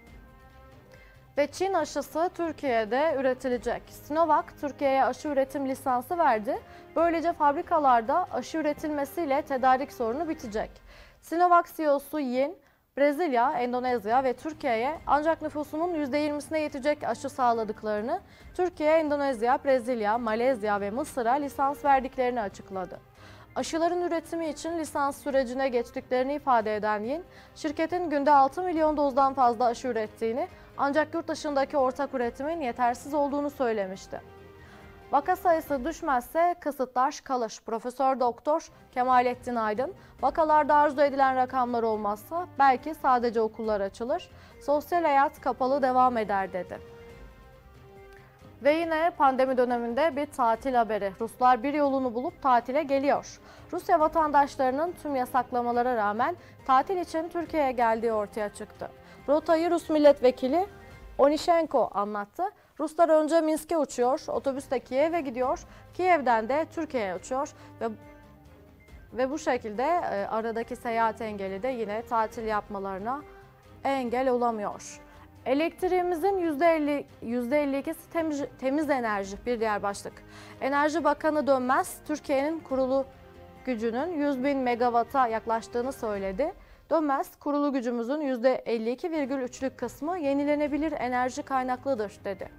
Ve Çin aşısı Türkiye'de üretilecek. Sinovac, Türkiye'ye aşı üretim lisansı verdi. Böylece fabrikalarda aşı üretilmesiyle tedarik sorunu bitecek. Sinovac C E O'su Yin, Brezilya, Endonezya ve Türkiye'ye ancak nüfusunun yüzde yirmisine yetecek aşı sağladıklarını, Türkiye, Endonezya, Brezilya, Malezya ve Mısır'a lisans verdiklerini açıkladı. Aşıların üretimi için lisans sürecine geçtiklerini ifade eden Yin, şirketin günde altı milyon dozdan fazla aşı ürettiğini, ancak yurt dışındaki ortak üretimin yetersiz olduğunu söylemişti. Vaka sayısı düşmezse kısıtlar kalır. Profesör Doktor Kemalettin Aydın, vakalarda arzu edilen rakamlar olmazsa belki sadece okullar açılır, sosyal hayat kapalı devam eder dedi. Ve yine pandemi döneminde bir tatil haberi. Ruslar bir yolunu bulup tatile geliyor. Rusya vatandaşlarının tüm yasaklamalara rağmen tatil için Türkiye'ye geldiği ortaya çıktı. Rotayı Rus milletvekili Onişenko anlattı. Ruslar önce Minsk'e uçuyor, otobüste Kiev'e gidiyor, Kiev'den de Türkiye'ye uçuyor ve ve bu şekilde e, aradaki seyahat engeli de yine tatil yapmalarına engel olamıyor. Elektriğimizin yüzde elli ikisi temiz, temiz enerji, bir diğer başlık. Enerji Bakanı Dönmez, Türkiye'nin kurulu gücünün yüz bin megawata yaklaştığını söyledi. Dönmez, kurulu gücümüzün yüzde elli iki virgül üçlük kısmı yenilenebilir enerji kaynaklıdır dedi.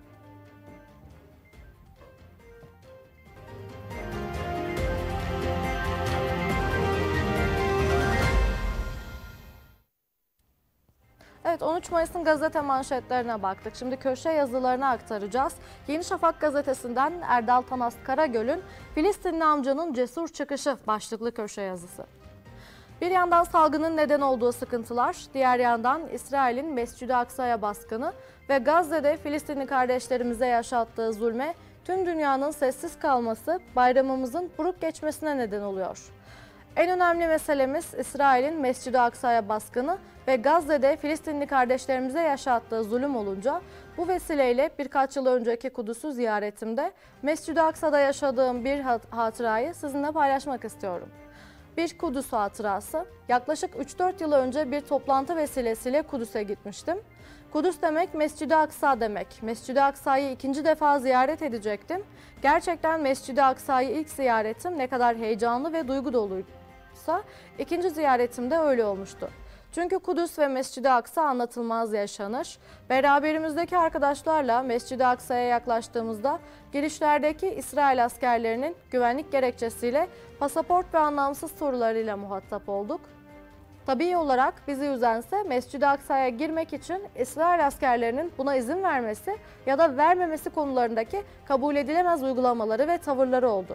Evet, on üç Mayıs'ın gazete manşetlerine baktık. Şimdi köşe yazılarını aktaracağız. Yeni Şafak gazetesinden Erdal Tanas Karagöl'ün Filistinli amcanın cesur çıkışı başlıklı köşe yazısı. Bir yandan salgının neden olduğu sıkıntılar, diğer yandan İsrail'in Mescid-i Aksa'ya baskını ve Gazze'de Filistinli kardeşlerimize yaşattığı zulme tüm dünyanın sessiz kalması bayramımızın buruk geçmesine neden oluyor. En önemli meselemiz İsrail'in Mescid-i Aksa'ya baskını ve Gazze'de Filistinli kardeşlerimize yaşattığı zulüm olunca bu vesileyle birkaç yıl önceki Kudüs'ü ziyaretimde Mescid-i Aksa'da yaşadığım bir hatırayı sizinle paylaşmak istiyorum. Bir Kudüs hatırası. Yaklaşık üç dört yıl önce bir toplantı vesilesiyle Kudüs'e gitmiştim. Kudüs demek Mescid-i Aksa demek. Mescid-i Aksa'yı ikinci defa ziyaret edecektim. Gerçekten Mescid-i Aksa'yı ilk ziyaretim ne kadar heyecanlı ve duygu doluysa ikinci ziyaretimde öyle olmuştu. Çünkü Kudüs ve Mescid-i Aksa anlatılmaz yaşanır. Beraberimizdeki arkadaşlarla Mescid-i Aksa'ya yaklaştığımızda girişlerdeki İsrail askerlerinin güvenlik gerekçesiyle pasaport ve anlamsız sorularıyla muhatap olduk. Tabii olarak bizi üzense Mescid-i Aksa'ya girmek için İsrail askerlerinin buna izin vermesi ya da vermemesi konularındaki kabul edilemez uygulamaları ve tavırları oldu.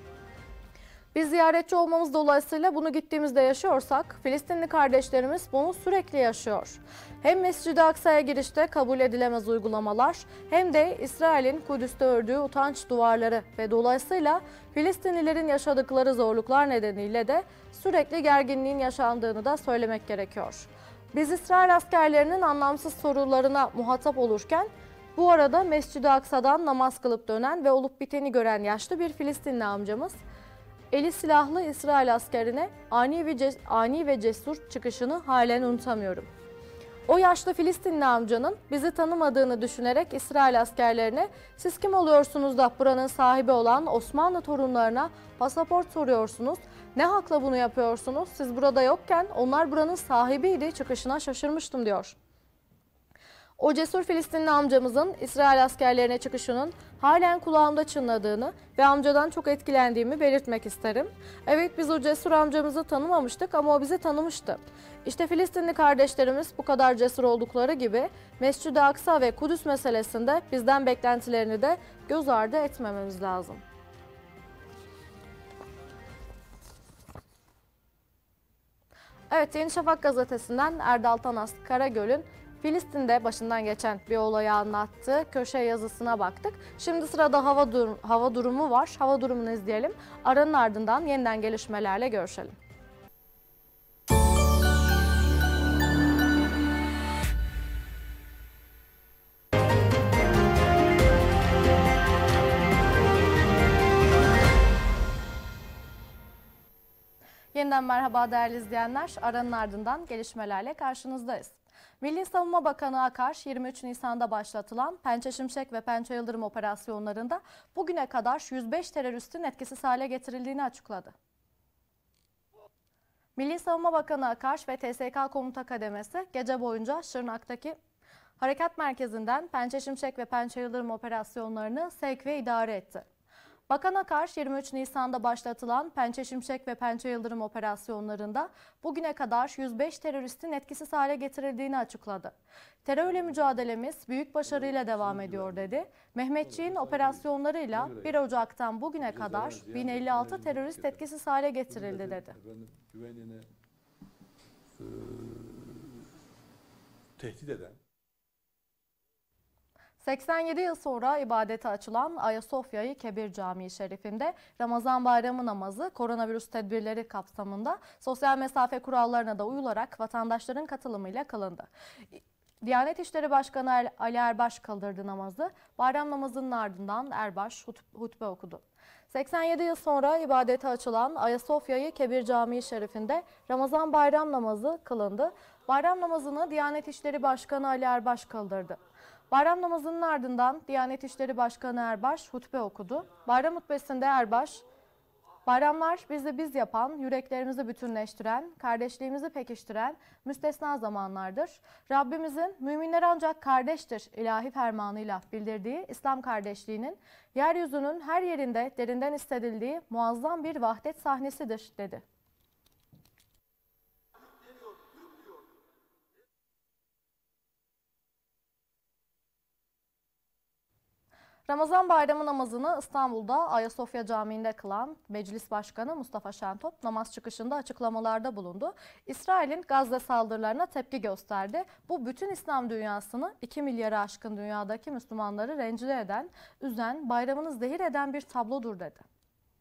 Biz ziyaretçi olmamız dolayısıyla bunu gittiğimizde yaşıyorsak, Filistinli kardeşlerimiz bunu sürekli yaşıyor. Hem Mescid-i Aksa'ya girişte kabul edilemez uygulamalar, hem de İsrail'in Kudüs'te ördüğü utanç duvarları ve dolayısıyla Filistinlilerin yaşadıkları zorluklar nedeniyle de sürekli gerginliğin yaşandığını da söylemek gerekiyor. Biz İsrail askerlerinin anlamsız sorularına muhatap olurken, bu arada Mescid-i Aksa'dan namaz kılıp dönen ve olup biteni gören yaşlı bir Filistinli amcamız, eli silahlı İsrail askerine ani ve, ces ani ve cesur çıkışını halen unutamıyorum. O yaşlı Filistinli amcanın bizi tanımadığını düşünerek İsrail askerlerine "Siz kim oluyorsunuz da buranın sahibi olan Osmanlı torunlarına pasaport soruyorsunuz? Ne hakla bunu yapıyorsunuz? Siz burada yokken onlar buranın sahibiydi, çıkışına şaşırmıştım" diyor. O cesur Filistinli amcamızın İsrail askerlerine çıkışının halen kulağımda çınladığını ve amcadan çok etkilendiğimi belirtmek isterim. Evet, biz o cesur amcamızı tanımamıştık ama o bizi tanımıştı. İşte Filistinli kardeşlerimiz bu kadar cesur oldukları gibi Mescid-i Aksa ve Kudüs meselesinde bizden beklentilerini de göz ardı etmememiz lazım. Evet, Yeni Şafak gazetesinden Erdal Tanas Karagöl'ün Filistin'de başından geçen bir olayı anlattığı köşe yazısına baktık. Şimdi sırada hava, dur hava durumu var. Hava durumunu izleyelim. Aranın ardından yeniden gelişmelerle görüşelim. Yeniden merhaba değerli izleyenler. Aranın ardından gelişmelerle karşınızdayız. Milli Savunma Bakanı Akar, yirmi üç Nisan'da başlatılan Pençe Şimşek ve Pençe Yıldırım operasyonlarında bugüne kadar yüz beş teröristin etkisiz hale getirildiğini açıkladı. Milli Savunma Bakanı Akar ve T S K Komuta Kademesi gece boyunca Şırnak'taki Harekat Merkezi'nden Pençe Şimşek ve Pençe Yıldırım operasyonlarını sevk ve idare etti. Bakan Akar, yirmi üç Nisan'da başlatılan Pençe Şimşek ve Pençe Yıldırım operasyonlarında bugüne kadar yüz beş teröristin etkisiz hale getirildiğini açıkladı. Terörle mücadelemiz büyük başarıyla devam ediyor dedi. Mehmetçiğin operasyonlarıyla bir Ocak'tan bugüne kadar bin elli altı terörist etkisiz hale getirildi dedi. Güvenliğini e, tehdit eden seksen yedi yıl sonra ibadete açılan Ayasofya-i Kebir Camii Şerifinde Ramazan Bayramı namazı koronavirüs tedbirleri kapsamında sosyal mesafe kurallarına da uyularak vatandaşların katılımıyla kılındı. Diyanet İşleri Başkanı Ali Erbaş kıldırdı namazı. Bayram namazının ardından Erbaş hutbe okudu. seksen yedi yıl sonra ibadete açılan Ayasofya-i Kebir Camii Şerifinde Ramazan bayram namazı kılındı. Bayram namazını Diyanet İşleri Başkanı Ali Erbaş kıldırdı. Bayram namazının ardından Diyanet İşleri Başkanı Erbaş hutbe okudu. Bayram hutbesinde Erbaş, bayramlar bizi biz yapan, yüreklerimizi bütünleştiren, kardeşliğimizi pekiştiren müstesna zamanlardır. Rabbimizin müminler ancak kardeştir ilahi fermanıyla bildirdiği İslam kardeşliğinin yeryüzünün her yerinde derinden hissedildiği muazzam bir vahdet sahnesidir dedi. Ramazan bayramı namazını İstanbul'da Ayasofya Camii'nde kılan Meclis Başkanı Mustafa Şentop namaz çıkışında açıklamalarda bulundu. İsrail'in Gazze saldırılarına tepki gösterdi. Bu bütün İslam dünyasını iki milyara aşkın dünyadaki Müslümanları rencide eden, üzen, bayramını zehir eden bir tablodur dedi.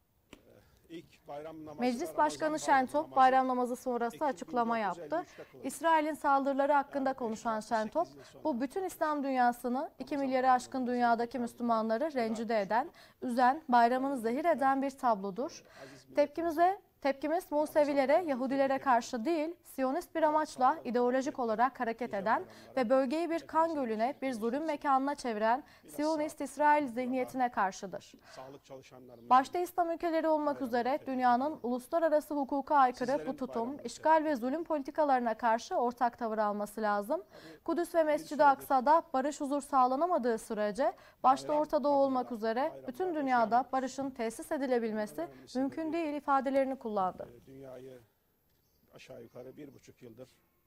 Meclis Başkanı Şentop bayram namazı sonrası açıklama yaptı. İsrail'in saldırıları hakkında konuşan Şentop, bu bütün İslam dünyasını iki milyara aşkın dünyadaki Müslümanları rencide eden, üzen, bayramını zehir eden bir tablodur. Tepkimize Tepkimiz Musevilere, Yahudilere karşı değil, Siyonist bir amaçla ideolojik olarak hareket eden ve bölgeyi bir kan gölüne, bir zulüm mekanına çeviren Siyonist İsrail zihniyetine karşıdır. Başta İslam ülkeleri olmak üzere dünyanın uluslararası hukuka aykırı bu tutum, işgal ve zulüm politikalarına karşı ortak tavır alması lazım. Kudüs ve Mescid-i Aksa'da barış huzur sağlanamadığı sürece, başta Orta Doğu olmak üzere bütün dünyada barışın tesis edilebilmesi mümkün değil ifadelerini kullandı. Dünyayı aşağı yukarı bir buçuk yıldır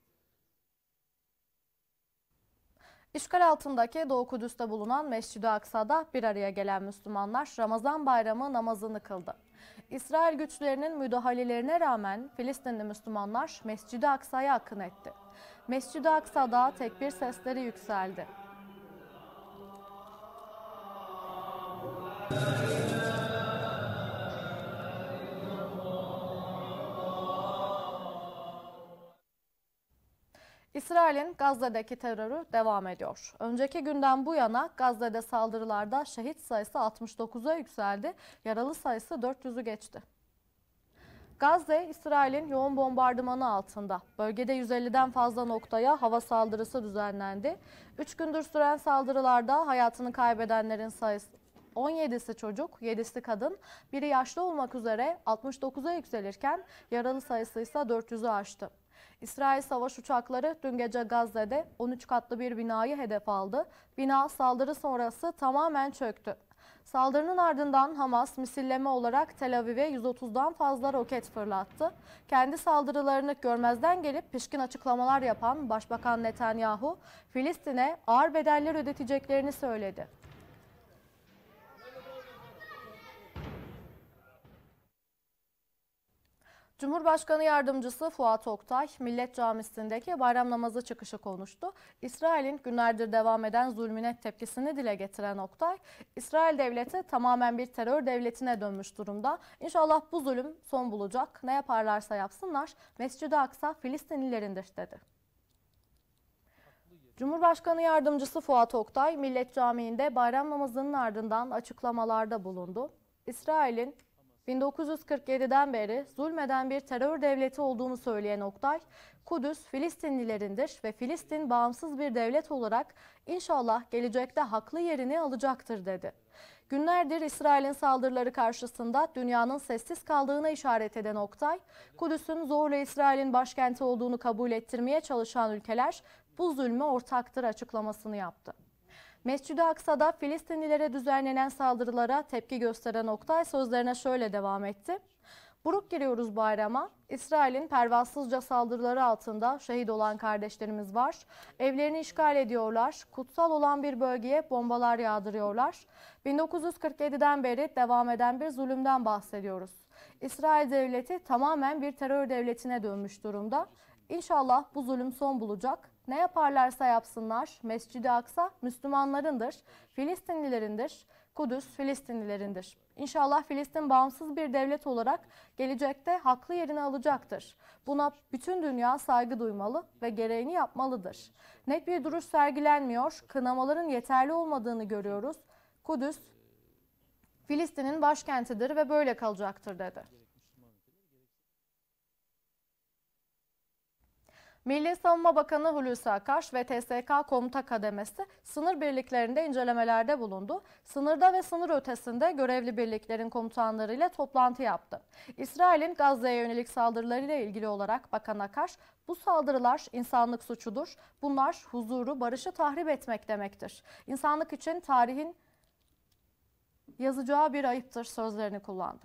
İşgal altındaki Doğu Kudüs'te bulunan Mescid-i Aksa'da bir araya gelen Müslümanlar Ramazan bayramı namazını kıldı. İsrail güçlerinin müdahalelerine rağmen Filistinli Müslümanlar Mescid-i Aksa'ya akın etti. Mescid-i Aksa'da tekbir sesleri yükseldi. İsrail'in Gazze'deki terörü devam ediyor. Önceki günden bu yana Gazze'de saldırılarda şehit sayısı altmış dokuza yükseldi, yaralı sayısı dört yüzü geçti. Gazze, İsrail'in yoğun bombardımanı altında. Bölgede yüz elliden fazla noktaya hava saldırısı düzenlendi. üç gündür süren saldırılarda hayatını kaybedenlerin sayısı on yedisi çocuk, yedisi kadın, biri yaşlı olmak üzere altmış dokuza yükselirken yaralı sayısı ise dört yüzü aştı. İsrail savaş uçakları dün gece Gazze'de on üç katlı bir binayı hedef aldı. Bina saldırı sonrası tamamen çöktü. Saldırının ardından Hamas misilleme olarak Tel Aviv'e yüz otuzdan fazla roket fırlattı. Kendi saldırılarını görmezden gelip pişkin açıklamalar yapan Başbakan Netanyahu, Filistin'e ağır bedeller ödeteceklerini söyledi. Cumhurbaşkanı Yardımcısı Fuat Oktay, Millet Camisi'ndeki bayram namazı çıkışı konuştu. İsrail'in günlerdir devam eden zulmüne tepkisini dile getiren Oktay, İsrail devleti tamamen bir terör devletine dönmüş durumda. İnşallah bu zulüm son bulacak. Ne yaparlarsa yapsınlar, Mescid-i Aksa Filistinlilerindir dedi. Cumhurbaşkanı Yardımcısı Fuat Oktay, Millet Camii'nde bayram namazının ardından açıklamalarda bulundu. İsrail'in bin dokuz yüz kırk yedi'den beri zulmeden bir terör devleti olduğunu söyleyen Oktay, Kudüs Filistinlilerindir ve Filistin bağımsız bir devlet olarak inşallah gelecekte haklı yerini alacaktır dedi. Günlerdir İsrail'in saldırıları karşısında dünyanın sessiz kaldığına işaret eden Oktay, Kudüs'ün zorla İsrail'in başkenti olduğunu kabul ettirmeye çalışan ülkeler bu zulme ortaktır açıklamasını yaptı. Mescid-i Aksa'da Filistinlilere düzenlenen saldırılara tepki gösteren Oktay sözlerine şöyle devam etti. Buruk giriyoruz bayrama. İsrail'in pervasızca saldırıları altında şehit olan kardeşlerimiz var. Evlerini işgal ediyorlar. Kutsal olan bir bölgeye bombalar yağdırıyorlar. bin dokuz yüz kırk yedi'den beri devam eden bir zulümden bahsediyoruz. İsrail devleti tamamen bir terör devletine dönmüş durumda. İnşallah bu zulüm son bulacak. Ne yaparlarsa yapsınlar, Mescid-i Aksa Müslümanlarındır, Filistinlilerindir, Kudüs Filistinlilerindir. İnşallah Filistin bağımsız bir devlet olarak gelecekte haklı yerini alacaktır. Buna bütün dünya saygı duymalı ve gereğini yapmalıdır. Net bir duruş sergilenmiyor, kınamaların yeterli olmadığını görüyoruz. Kudüs Filistin'in başkentidir ve böyle kalacaktır dedi. Milli Savunma Bakanı Hulusi Akar ve T S K komuta kademesi sınır birliklerinde incelemelerde bulundu. Sınırda ve sınır ötesinde görevli birliklerin komutanlarıyla toplantı yaptı. İsrail'in Gazze'ye yönelik saldırılarıyla ilgili olarak Bakan Akar, bu saldırılar insanlık suçudur. Bunlar huzuru, barışı tahrip etmek demektir. İnsanlık için tarihin yazacağı bir ayıptır sözlerini kullandı.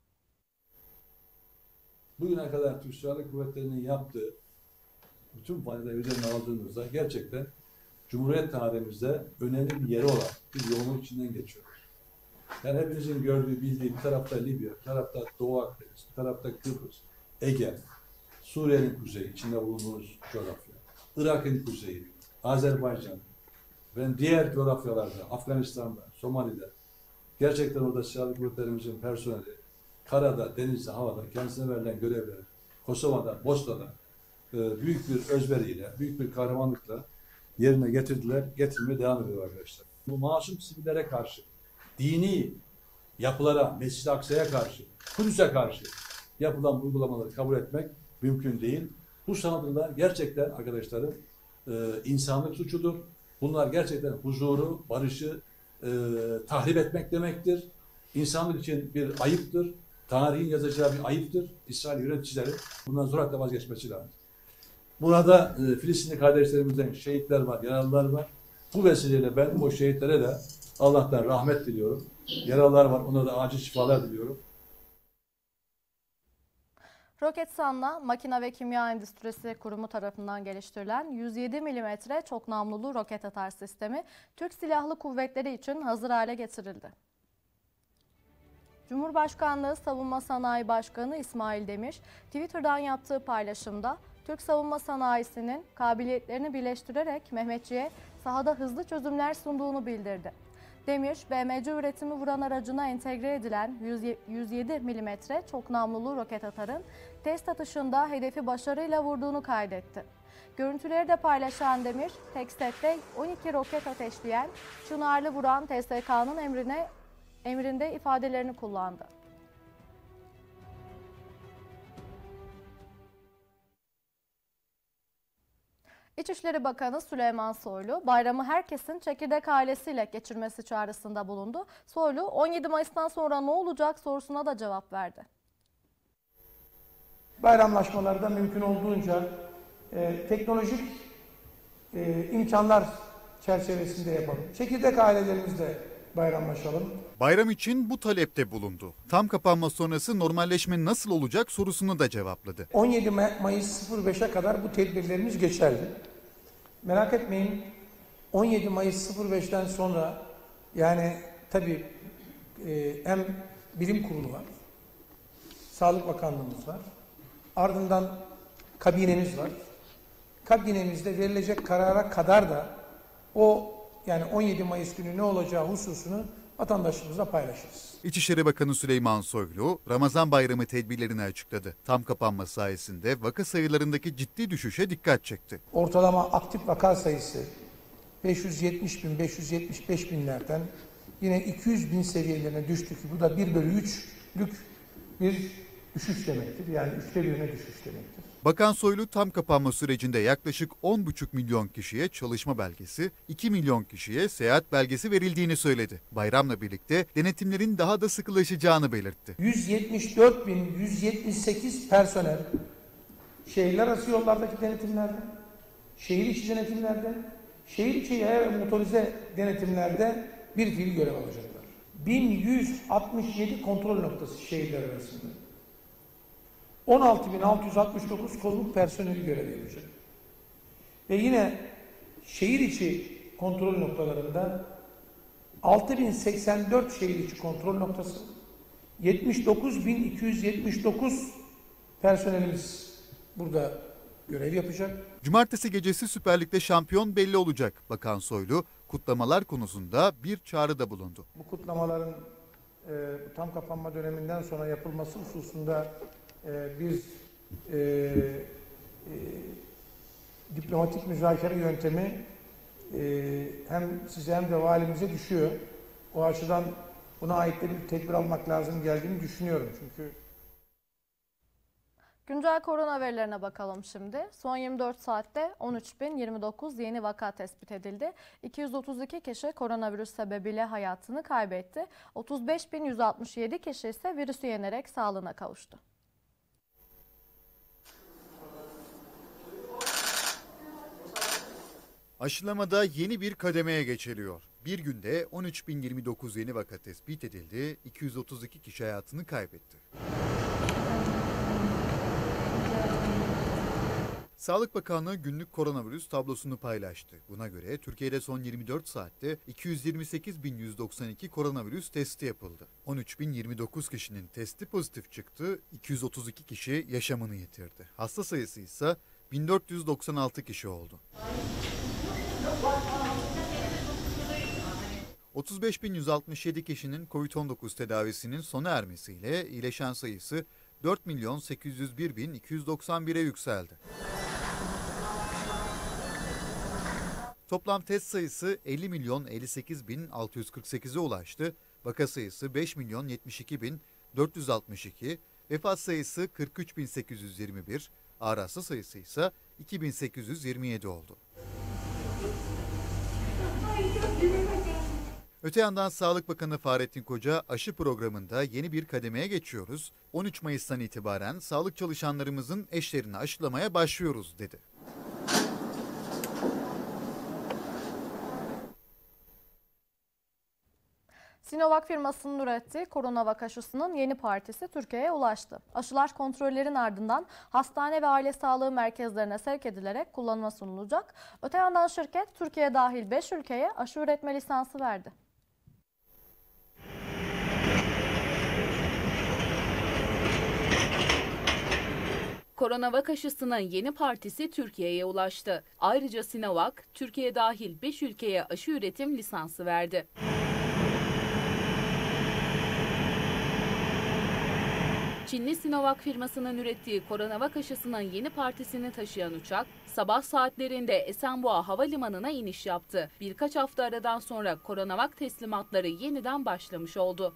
Bugüne kadar Türk Silahlı Kuvvetleri'nin yaptığı bütün faydaları üzerine aldığımızda gerçekten Cumhuriyet tarihimizde önemli bir yeri olan bir yoğunluk içinden geçiyoruz. Yani hepinizin gördüğü, bildiği bir tarafta Libya, bir tarafta Doğu Akdeniz, bir tarafta Kıbrıs, Ege, Suriye'nin kuzeyi, içinde bulunduğumuz coğrafya, Irak'ın kuzeyi, Azerbaycan ve diğer coğrafyalarda, Afganistan'da, Somali'de gerçekten orada silahlı kuvvetlerimizin personeli, karada, denizde, havada kendisine verilen görevleri, Kosova'da, Bosna'da büyük bir özveriyle, büyük bir kahramanlıkla yerine getirdiler, getirmeye devam ediyor arkadaşlar. Bu masum sivillere karşı, dini yapılara, Mescid-i Aksa'ya karşı, Kudüs'e karşı yapılan uygulamaları kabul etmek mümkün değil. Bu saldırılar gerçekten arkadaşlarım e, insanlık suçudur. Bunlar gerçekten huzuru, barışı e, tahrip etmek demektir. İnsanlık için bir ayıptır. Tarihin yazacağı bir ayıptır. İsrail yöneticileri bundan süratle vazgeçmesi lazım. Burada e, Filistinli kardeşlerimizden şehitler var, yaralılar var. Bu vesileyle ben o şehitlere de Allah'tan rahmet diliyorum. Yaralılar var, onlara da acil şifalar diliyorum. Roketsan'la Makine ve Kimya Endüstrisi Kurumu tarafından geliştirilen yüz yedi milimetre çok namlulu roket atar sistemi Türk Silahlı Kuvvetleri için hazır hale getirildi. Cumhurbaşkanlığı Savunma Sanayi Başkanı İsmail Demir, Twitter'dan yaptığı paylaşımda Türk savunma sanayisinin kabiliyetlerini birleştirerek Mehmetçiğe sahada hızlı çözümler sunduğunu bildirdi. Demir, B M C üretimi vuran aracına entegre edilen yüz yedi milimetre çok namlulu roket atarın test atışında hedefi başarıyla vurduğunu kaydetti. Görüntüleri de paylaşan Demir, tek sette on iki roket ateşleyen Çınarlı vuran T S K'nın emrine emrinde ifadelerini kullandı. İçişleri Bakanı Süleyman Soylu, bayramı herkesin çekirdek ailesiyle geçirmesi çağrısında bulundu. Soylu, on yedi Mayıs'tan sonra ne olacak sorusuna da cevap verdi. Bayramlaşmalarda mümkün olduğunca e, teknolojik e, imkanlar çerçevesinde yapalım. Çekirdek ailelerimize bayramlaşalım. Bayram için bu talepte bulundu. Tam kapanma sonrası normalleşme nasıl olacak sorusunu da cevapladı. on yedi Mayıs sıfır beşe kadar bu tedbirlerimiz geçerli. Merak etmeyin, on yedi Mayıs sıfır beşten sonra yani tabii e, hem bilim kurulu var, Sağlık Bakanlığımız var, ardından kabinemiz var. Kabinemizde verilecek karara kadar da o yani on yedi Mayıs günü ne olacağı hususunu vatandaşımızla paylaşırız. İçişleri Bakanı Süleyman Soylu, Ramazan Bayramı tedbirlerini açıkladı. Tam kapanma sayesinde vaka sayılarındaki ciddi düşüşe dikkat çekti. Ortalama aktif vaka sayısı beş yüz yetmiş bin, beş yüz yetmiş beş binlerden yine iki yüz bin seviyelerine düştü ki bu da bir bölü üçlük bir düşüş demektir. Yani üçte birine düşüş demektir. Bakan Soylu tam kapanma sürecinde yaklaşık on buçuk milyon kişiye çalışma belgesi, iki milyon kişiye seyahat belgesi verildiğini söyledi. Bayramla birlikte denetimlerin daha da sıkılaşacağını belirtti. yüz yetmiş dört bin yüz yetmiş sekiz personel şehirler arası yollardaki denetimlerde, şehir içi denetimlerde, şehir içi yaya ve motorize denetimlerde bir fiil görev alacaklar. bin yüz altmış yedi kontrol noktası şehirler arasında. on altı bin altı yüz altmış dokuz kolluk personeli görev yapacak. Ve yine şehir içi kontrol noktalarında altı bin seksen dört şehir içi kontrol noktası, yetmiş dokuz bin iki yüz yetmiş dokuz personelimiz burada görev yapacak. Cumartesi gecesi Süper Lig'de şampiyon belli olacak. Bakan Soylu kutlamalar konusunda bir çağrıda bulundu. Bu kutlamaların e, tam kapanma döneminden sonra yapılması hususunda e, biz e, e, diplomatik müzakere yöntemi e, hem size hem de valimize düşüyor. O açıdan buna ait de bir tedbir almak lazım geldiğini düşünüyorum çünkü. Güncel korona verilerine bakalım şimdi. Son yirmi dört saatte on üç bin yirmi dokuz yeni vaka tespit edildi. iki yüz otuz iki kişi koronavirüs sebebiyle hayatını kaybetti. otuz beş bin yüz altmış yedi kişi ise virüsü yenerek sağlığına kavuştu. Aşılamada yeni bir kademeye geçiliyor. Bir günde on üç bin yirmi dokuz yeni vaka tespit edildi, iki yüz otuz iki kişi hayatını kaybetti. Sağlık Bakanlığı günlük koronavirüs tablosunu paylaştı. Buna göre Türkiye'de son yirmi dört saatte iki yüz yirmi sekiz bin yüz doksan iki koronavirüs testi yapıldı. on üç bin yirmi dokuz kişinin testi pozitif çıktı, iki yüz otuz iki kişi yaşamını yitirdi. Hasta sayısı ise bin dört yüz doksan altı kişi oldu. otuz beş bin yüz altmış yedi kişinin kovid on dokuz tedavisinin sona ermesiyle iyileşen sayısı dört milyon sekiz yüz bir bin iki yüz doksan bire yükseldi. Toplam test sayısı elli milyon elli sekiz bin altı yüz kırk sekize ulaştı. Vaka sayısı beş milyon yetmiş iki bin dört yüz altmış iki, vefat sayısı kırk üç bin sekiz yüz yirmi bir, ağır hasta sayısı ise iki bin sekiz yüz yirmi yedi oldu. Öte yandan Sağlık Bakanı Fahrettin Koca aşı programında yeni bir kademeye geçiyoruz. on üç Mayıs'tan itibaren sağlık çalışanlarımızın eşlerini aşılamaya başlıyoruz dedi. Sinovac firmasının ürettiği Coronavac aşısının yeni partisi Türkiye'ye ulaştı. Aşılar kontrollerin ardından hastane ve aile sağlığı merkezlerine sevk edilerek kullanıma sunulacak. Öte yandan şirket Türkiye dahil beş ülkeye aşı üretme lisansı verdi. Coronavac aşısının yeni partisi Türkiye'ye ulaştı. Ayrıca Sinovac, Türkiye dahil beş ülkeye aşı üretim lisansı verdi. Çinli Sinovac firmasının ürettiği Coronavac aşısının yeni partisini taşıyan uçak, sabah saatlerinde Esenboğa Havalimanı'na iniş yaptı. Birkaç hafta aradan sonra Coronavac teslimatları yeniden başlamış oldu.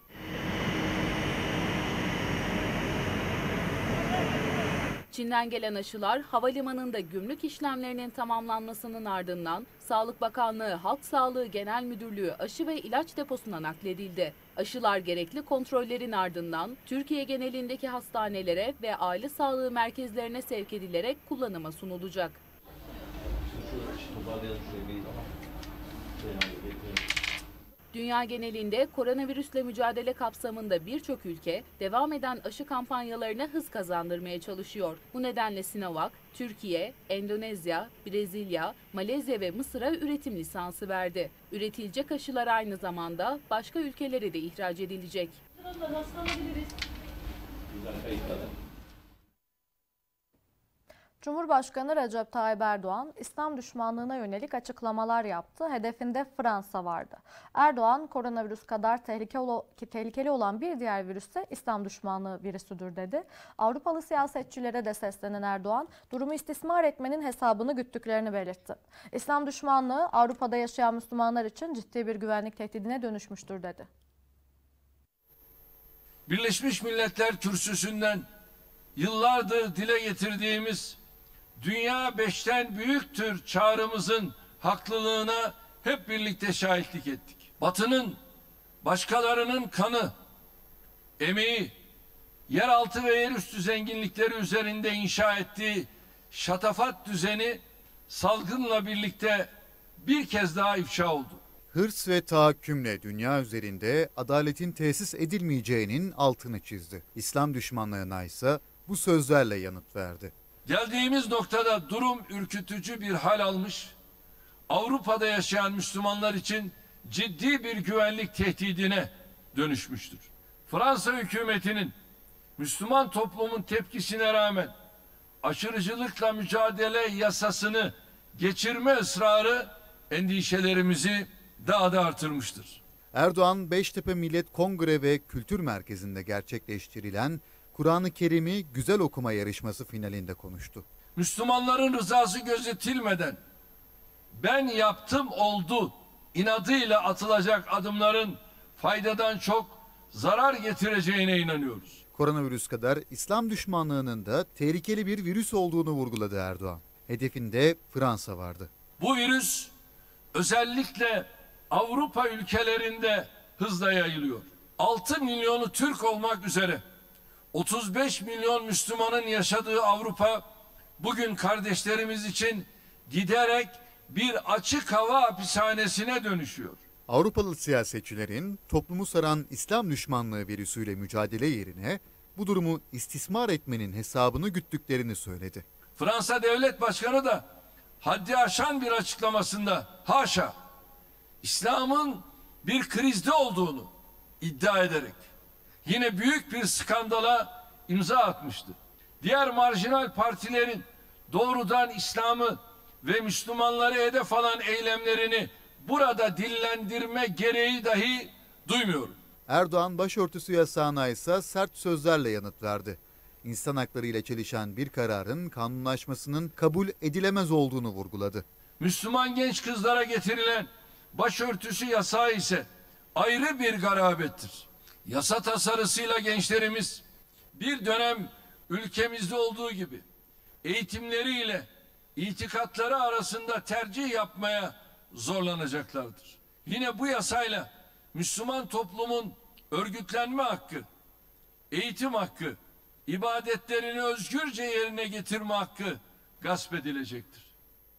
Çin'den gelen aşılar havalimanında gümrük işlemlerinin tamamlanmasının ardından Sağlık Bakanlığı Halk Sağlığı Genel Müdürlüğü aşı ve ilaç deposuna nakledildi. Aşılar gerekli kontrollerin ardından Türkiye genelindeki hastanelere ve aile sağlığı merkezlerine sevk edilerek kullanıma sunulacak. Dünya genelinde koronavirüsle mücadele kapsamında birçok ülke devam eden aşı kampanyalarına hız kazandırmaya çalışıyor. Bu nedenle Sinovac, Türkiye, Endonezya, Brezilya, Malezya ve Mısır'a üretim lisansı verdi. Üretilecek aşılar aynı zamanda başka ülkelere de ihraç edilecek. Cumhurbaşkanı Recep Tayyip Erdoğan, İslam düşmanlığına yönelik açıklamalar yaptı. Hedefinde Fransa vardı. Erdoğan, koronavirüs kadar tehlikeli olan bir diğer virüs ise İslam düşmanlığı virüsüdür dedi. Avrupalı siyasetçilere de seslenen Erdoğan, durumu istismar etmenin hesabını güttüklerini belirtti. İslam düşmanlığı Avrupa'da yaşayan Müslümanlar için ciddi bir güvenlik tehdidine dönüşmüştür dedi. Birleşmiş Milletler Kürsüsü'nden yıllardır dile getirdiğimiz dünya beşten büyüktür çağrımızın haklılığına hep birlikte şahitlik ettik. Batı'nın başkalarının kanı, emeği, yeraltı ve yerüstü zenginlikleri üzerinde inşa ettiği şatafat düzeni salgınla birlikte bir kez daha ifşa oldu. Hırs ve tahakkümle dünya üzerinde adaletin tesis edilmeyeceğinin altını çizdi. İslam düşmanlığına ise bu sözlerle yanıt verdi. Geldiğimiz noktada durum ürkütücü bir hal almış, Avrupa'da yaşayan Müslümanlar için ciddi bir güvenlik tehdidine dönüşmüştür. Fransa hükümetinin Müslüman toplumun tepkisine rağmen aşırıcılıkla mücadele yasasını geçirme ısrarı endişelerimizi daha da artırmıştır. Erdoğan, Beştepe Millet Kongre ve Kültür Merkezi'nde gerçekleştirilen Kur'an-ı Kerim'i güzel okuma yarışması finalinde konuştu. Müslümanların rızası gözetilmeden ben yaptım oldu inadıyla atılacak adımların faydadan çok zarar getireceğine inanıyoruz. Koronavirüs kadar İslam düşmanlığının da tehlikeli bir virüs olduğunu vurguladı Erdoğan. Hedefinde Fransa vardı. Bu virüs özellikle Avrupa ülkelerinde hızla yayılıyor. altı milyonu Türk olmak üzere otuz beş milyon Müslümanın yaşadığı Avrupa bugün kardeşlerimiz için giderek bir açık hava hapishanesine dönüşüyor. Avrupalı siyasetçilerin toplumu saran İslam düşmanlığı virüsüyle mücadele yerine bu durumu istismar etmenin hesabını güttüklerini söyledi. Fransa Devlet Başkanı da haddi aşan bir açıklamasında haşa İslam'ın bir krizde olduğunu iddia ederek yine büyük bir skandala imza atmıştı. Diğer marjinal partilerin doğrudan İslam'ı ve Müslümanları hedef alan eylemlerini burada dillendirme gereği dahi duymuyorum. Erdoğan başörtüsü yasağına ise sert sözlerle yanıt verdi. İnsan hakları ile çelişen bir kararın kanunlaşmasının kabul edilemez olduğunu vurguladı. Müslüman genç kızlara getirilen başörtüsü yasağı ise ayrı bir garabettir. Yasa tasarısıyla gençlerimiz bir dönem ülkemizde olduğu gibi eğitimleriyle itikatları arasında tercih yapmaya zorlanacaklardır. Yine bu yasayla Müslüman toplumun örgütlenme hakkı, eğitim hakkı, ibadetlerini özgürce yerine getirme hakkı gasp edilecektir.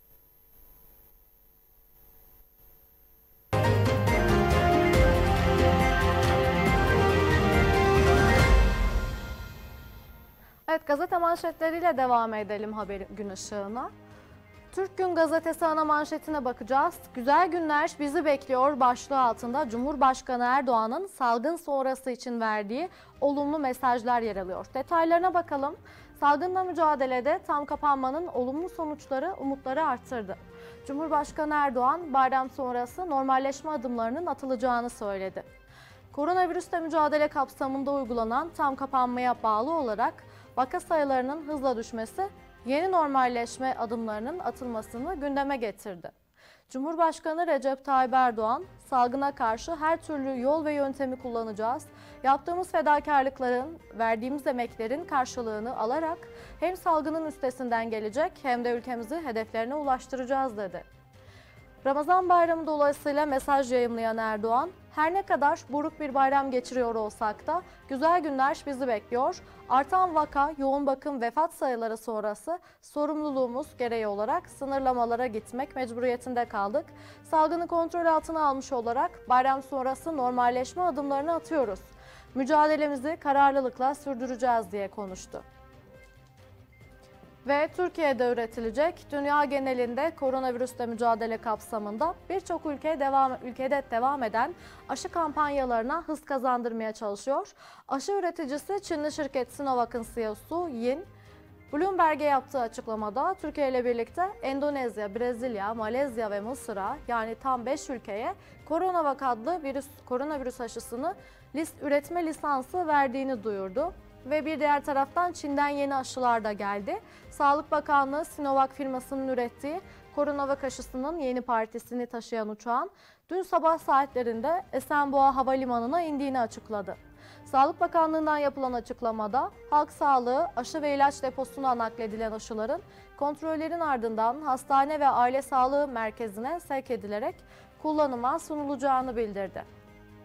Evet, gazete manşetleriyle devam edelim haber gün ışığına. Türk Gün Gazetesi ana manşetine bakacağız. Güzel günler bizi bekliyor başlığı altında Cumhurbaşkanı Erdoğan'ın salgın sonrası için verdiği olumlu mesajlar yer alıyor. Detaylarına bakalım. Salgınla mücadelede tam kapanmanın olumlu sonuçları umutları arttırdı. Cumhurbaşkanı Erdoğan bayram sonrası normalleşme adımlarının atılacağını söyledi. Koronavirüsle mücadele kapsamında uygulanan tam kapanmaya bağlı olarak vaka sayılarının hızla düşmesi yeni normalleşme adımlarının atılmasını gündeme getirdi. Cumhurbaşkanı Recep Tayyip Erdoğan, salgına karşı her türlü yol ve yöntemi kullanacağız. Yaptığımız fedakarlıkların, verdiğimiz emeklerin karşılığını alarak hem salgının üstesinden gelecek hem de ülkemizi hedeflerine ulaştıracağız dedi. Ramazan bayramı dolayısıyla mesaj yayımlayan Erdoğan, her ne kadar buruk bir bayram geçiriyor olsak da güzel günler bizi bekliyor. Artan vaka, yoğun bakım, vefat sayıları sonrası sorumluluğumuz gereği olarak sınırlamalara gitmek mecburiyetinde kaldık. Salgını kontrol altına almış olarak bayram sonrası normalleşme adımlarını atıyoruz. Mücadelemizi kararlılıkla sürdüreceğiz diye konuştu. Ve Türkiye'de üretilecek, dünya genelinde koronavirüsle mücadele kapsamında birçok ülke devam, ülkede devam eden aşı kampanyalarına hız kazandırmaya çalışıyor. Aşı üreticisi Çinli şirket Sinovac'ın C E O'su Yin, Bloomberg'e yaptığı açıklamada Türkiye ile birlikte Endonezya, Brezilya, Malezya ve Mısır'a yani tam beş ülkeye CoronaVac adlı virüs, koronavirüs aşısını list, üretme lisansı verdiğini duyurdu. Ve bir diğer taraftan Çin'den yeni aşılar da geldi. Sağlık Bakanlığı Sinovac firmasının ürettiği CoronaVac aşısının yeni partisini taşıyan uçağın dün sabah saatlerinde Esenboğa Havalimanı'na indiğini açıkladı. Sağlık Bakanlığı'ndan yapılan açıklamada halk sağlığı, aşı ve ilaç deposuna nakledilen aşıların kontrollerin ardından hastane ve aile sağlığı merkezine sevk edilerek kullanıma sunulacağını bildirdi.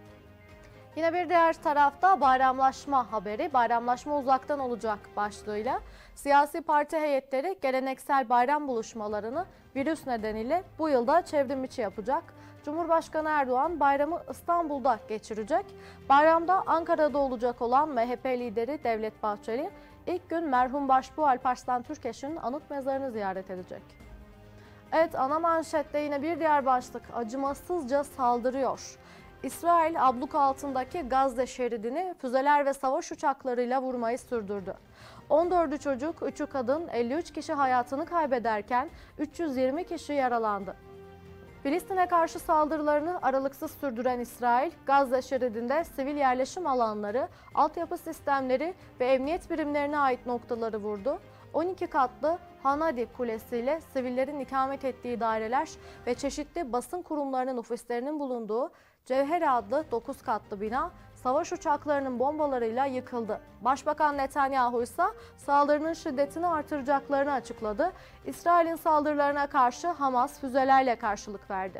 Yine bir diğer tarafta bayramlaşma haberi, bayramlaşma uzaktan olacak başlığıyla siyasi parti heyetleri geleneksel bayram buluşmalarını virüs nedeniyle bu yılda çevrim içi yapacak. Cumhurbaşkanı Erdoğan bayramı İstanbul'da geçirecek. Bayramda Ankara'da olacak olan M H P lideri Devlet Bahçeli ilk gün merhum Başbuğ Alparslan Türkeş'in anıt mezarını ziyaret edecek. Evet, ana manşette yine bir diğer başlık, acımasızca saldırıyor. İsrail abluka altındaki Gazze şeridini füzeler ve savaş uçaklarıyla vurmayı sürdürdü. on dördü çocuk, üçü kadın, elli üç kişi hayatını kaybederken üç yüz yirmi kişi yaralandı. Filistin'e karşı saldırılarını aralıksız sürdüren İsrail, Gazze şeridinde sivil yerleşim alanları, altyapı sistemleri ve emniyet birimlerine ait noktaları vurdu. on iki katlı Hanadi Kulesi ile sivillerin ikamet ettiği daireler ve çeşitli basın kurumlarının ofislerinin bulunduğu Cevheri adlı dokuz katlı bina savaş uçaklarının bombalarıyla yıkıldı. Başbakan Netanyahu ise saldırının şiddetini artıracaklarını açıkladı. İsrail'in saldırılarına karşı Hamas füzelerle karşılık verdi.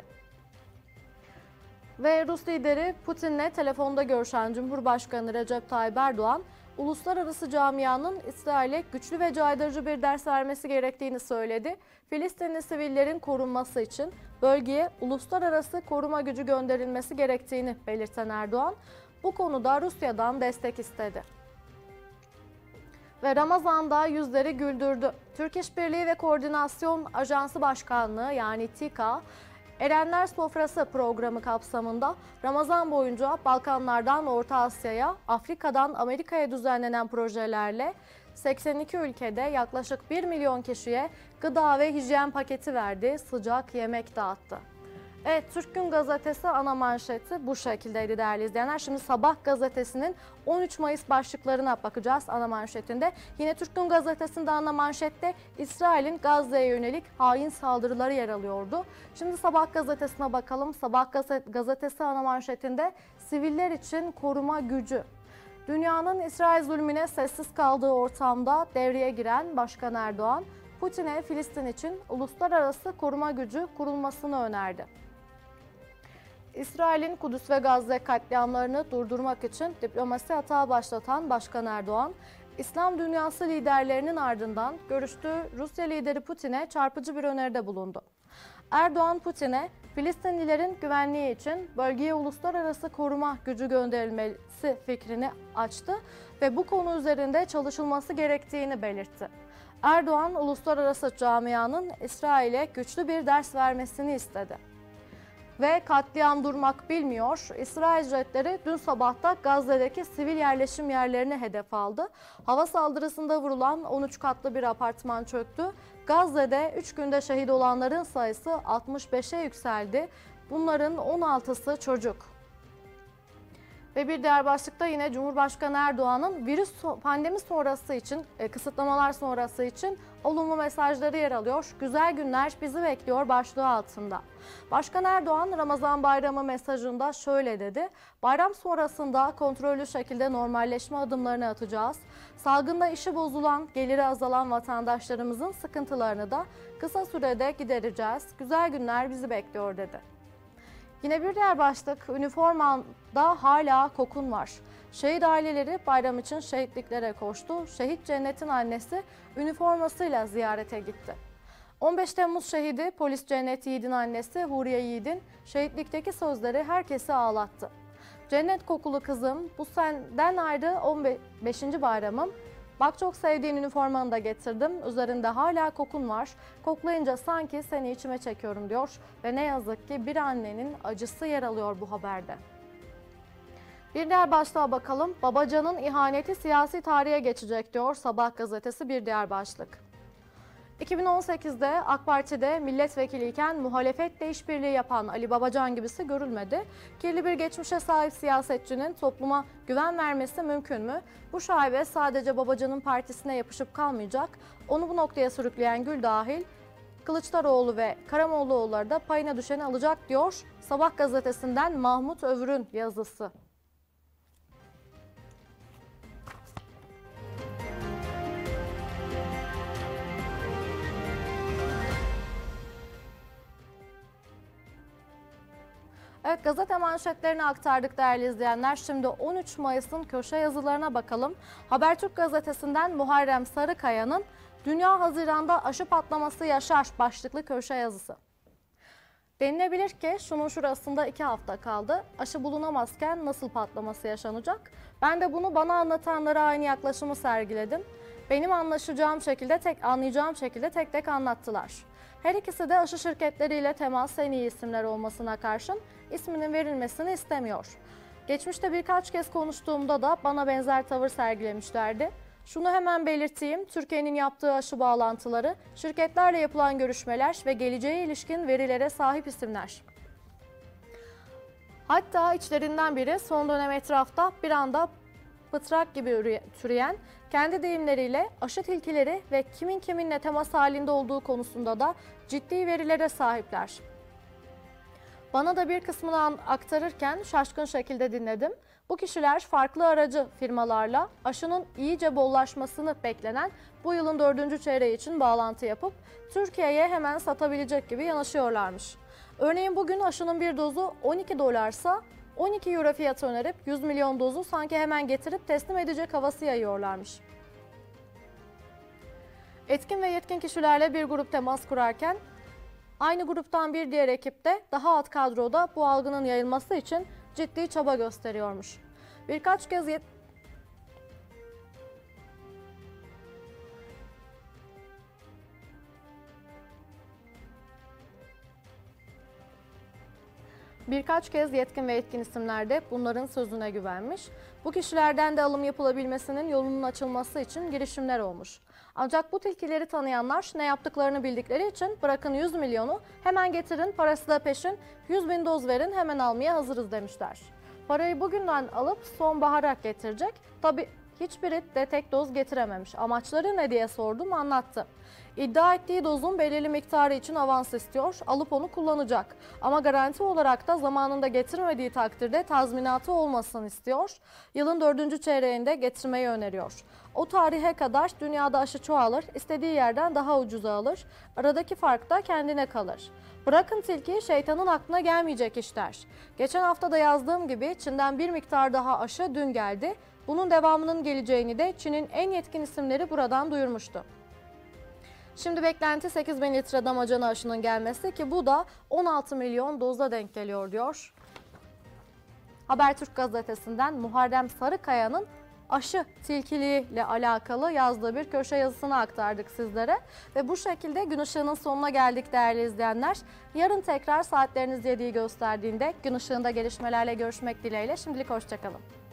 Ve Rus lideri Putin'le telefonda görüşen Cumhurbaşkanı Recep Tayyip Erdoğan, uluslararası camianın İsrail'e güçlü ve caydırıcı bir ders vermesi gerektiğini söyledi. Filistinli sivillerin korunması için bölgeye uluslararası koruma gücü gönderilmesi gerektiğini belirten Erdoğan, bu konuda Rusya'dan destek istedi. Ve Ramazan'da yüzleri güldürdü. Türk İşbirliği ve Koordinasyon Ajansı Başkanlığı yani TİKA, Erenler Sofrası programı kapsamında Ramazan boyunca Balkanlardan Orta Asya'ya, Afrika'dan Amerika'ya düzenlenen projelerle seksen iki ülkede yaklaşık bir milyon kişiye gıda ve hijyen paketi verdi, sıcak yemek dağıttı. Evet, Türk Gün Gazetesi ana manşeti bu şekildeydi değerli izleyenler. Şimdi Sabah gazetesinin on üç Mayıs başlıklarına bakacağız ana manşetinde. Yine Türk Gün Gazetesi'nde ana manşette İsrail'in Gazze'ye yönelik hain saldırıları yer alıyordu. Şimdi Sabah gazetesine bakalım. Sabah gazetesi ana manşetinde siviller için koruma gücü. Dünyanın İsrail zulmüne sessiz kaldığı ortamda devreye giren Başkan Erdoğan, Putin'e Filistin için uluslararası koruma gücü kurulmasını önerdi. İsrail'in Kudüs ve Gazze katliamlarını durdurmak için diplomasi hata başlatan Başkan Erdoğan, İslam dünyası liderlerinin ardından görüştüğü Rusya lideri Putin'e çarpıcı bir öneride bulundu. Erdoğan, Putin'e Filistinlilerin güvenliği için bölgeye uluslararası koruma gücü gönderilmesi fikrini açtı ve bu konu üzerinde çalışılması gerektiğini belirtti. Erdoğan, uluslararası camianın İsrail'e güçlü bir ders vermesini istedi. Ve katliam durmak bilmiyor. İsrail jetleri dün sabahta Gazze'deki sivil yerleşim yerlerini hedef aldı. Hava saldırısında vurulan on üç katlı bir apartman çöktü. Gazze'de üç günde şehit olanların sayısı altmış beşe yükseldi. Bunların on altısı çocuk. Ve bir diğer başlıkta yine Cumhurbaşkanı Erdoğan'ın virüs pandemi sonrası için, kısıtlamalar sonrası için olumlu mesajları yer alıyor. Güzel günler bizi bekliyor başlığı altında. Başkan Erdoğan Ramazan Bayramı mesajında şöyle dedi. Bayram sonrasında kontrollü şekilde normalleşme adımlarını atacağız. Salgında işi bozulan, geliri azalan vatandaşlarımızın sıkıntılarını da kısa sürede gidereceğiz. Güzel günler bizi bekliyor dedi. Yine bir diğer başlık, üniformanda hala kokun var. Şehit aileleri bayram için şehitliklere koştu. Şehit Cennet'in annesi üniformasıyla ziyarete gitti. on beş Temmuz şehidi polis Cennet Yiğit'in annesi Huriye Yiğit'in şehitlikteki sözleri herkesi ağlattı. Cennet kokulu kızım, bu senden ayrı on beşinci bayramım. Bak çok sevdiğin üniformanı da getirdim. Üzerinde hala kokun var. Koklayınca sanki seni içime çekiyorum diyor. Ve ne yazık ki bir annenin acısı yer alıyor bu haberde. Bir diğer başlığa bakalım. Babacan'ın ihaneti siyasi tarihe geçecek diyor Sabah gazetesi bir diğer başlık. iki bin on sekizde AK Parti'de milletvekiliyken muhalefetle işbirliği yapan Ali Babacan gibisi görülmedi. Kirli bir geçmişe sahip siyasetçinin topluma güven vermesi mümkün mü? Bu şaibe sadece Babacan'ın partisine yapışıp kalmayacak. Onu bu noktaya sürükleyen Gül dahil Kılıçdaroğlu ve Karamollaoğulları da payına düşeni alacak diyor Sabah gazetesinden Mahmut Övür'ün yazısı. Evet, gazete manşetlerini aktardık değerli izleyenler. Şimdi on üç Mayıs'ın köşe yazılarına bakalım. Habertürk gazetesinden Muharrem Sarıkaya'nın Dünya Haziran'da aşı patlaması yaşar başlıklı köşe yazısı. Denilebilir ki şunun şurasında iki hafta kaldı. Aşı bulunamazken nasıl patlaması yaşanacak? Ben de bunu bana anlatanlara aynı yaklaşımı sergiledim. Benim anlaşacağım şekilde, tek anlayacağım şekilde tek tek anlattılar. Her ikisi de aşı şirketleriyle temas en iyi isimler olmasına karşın isminin verilmesini istemiyor. Geçmişte birkaç kez konuştuğumda da bana benzer tavır sergilemişlerdi. Şunu hemen belirteyim, Türkiye'nin yaptığı aşı bağlantıları, şirketlerle yapılan görüşmeler ve geleceğe ilişkin verilere sahip isimler. Hatta içlerinden biri son dönem etrafta bir anda pıtrak gibi türeyen, kendi deyimleriyle aşı tilkileri ve kimin kiminle temas halinde olduğu konusunda da ciddi verilere sahipler. Bana da bir kısmını aktarırken şaşkın şekilde dinledim. Bu kişiler farklı aracı firmalarla aşının iyice bollaşmasını beklenen bu yılın dördüncü çeyreği için bağlantı yapıp Türkiye'ye hemen satabilecek gibi yanaşıyorlarmış. Örneğin bugün aşının bir dozu on iki dolarsa on iki euro fiyatı önerip yüz milyon dozu sanki hemen getirip teslim edecek havası yayıyorlarmış. Etkin ve yetkin kişilerle bir grup temas kurarken aynı gruptan bir diğer ekip de daha alt kadroda bu algının yayılması için ciddi çaba gösteriyormuş. Birkaç kez yet Birkaç kez yetkin ve etkin isimler de bunların sözüne güvenmiş. Bu kişilerden de alım yapılabilmesinin yolunun açılması için girişimler olmuş. Ancak bu tilkileri tanıyanlar ne yaptıklarını bildikleri için bırakın yüz milyonu hemen getirin, parası da peşin, yüz bin doz verin hemen almaya hazırız demişler. Parayı bugünden alıp sonbahara getirecek. Tabii hiçbiri de tek doz getirememiş. Amaçları ne diye sordum, anlattı. İddia ettiği dozun belirli miktarı için avans istiyor, alıp onu kullanacak. Ama garanti olarak da zamanında getirmediği takdirde tazminatı olmasını istiyor. Yılın dördüncü çeyreğinde getirmeyi öneriyor. O tarihe kadar dünyada aşı çoğalır, istediği yerden daha ucuza alır. Aradaki fark da kendine kalır. Bırakın tilki, şeytanın aklına gelmeyecek işler. Geçen hafta da yazdığım gibi Çin'den bir miktar daha aşı dün geldi. Bunun devamının geleceğini de Çin'in en yetkin isimleri buradan duyurmuştu. Şimdi beklenti sekiz bin litre damacana aşının gelmesi ki bu da on altı milyon doza denk geliyor diyor. Habertürk gazetesinden Muharrem Sarıkaya'nın aşı tilkiliğiyle alakalı yazdığı bir köşe yazısını aktardık sizlere. Ve bu şekilde Gün Işığı'nın sonuna geldik değerli izleyenler. Yarın tekrar saatleriniz yediği gösterdiğinde Gün Işığı'nda gelişmelerle görüşmek dileğiyle. Şimdilik hoşçakalın.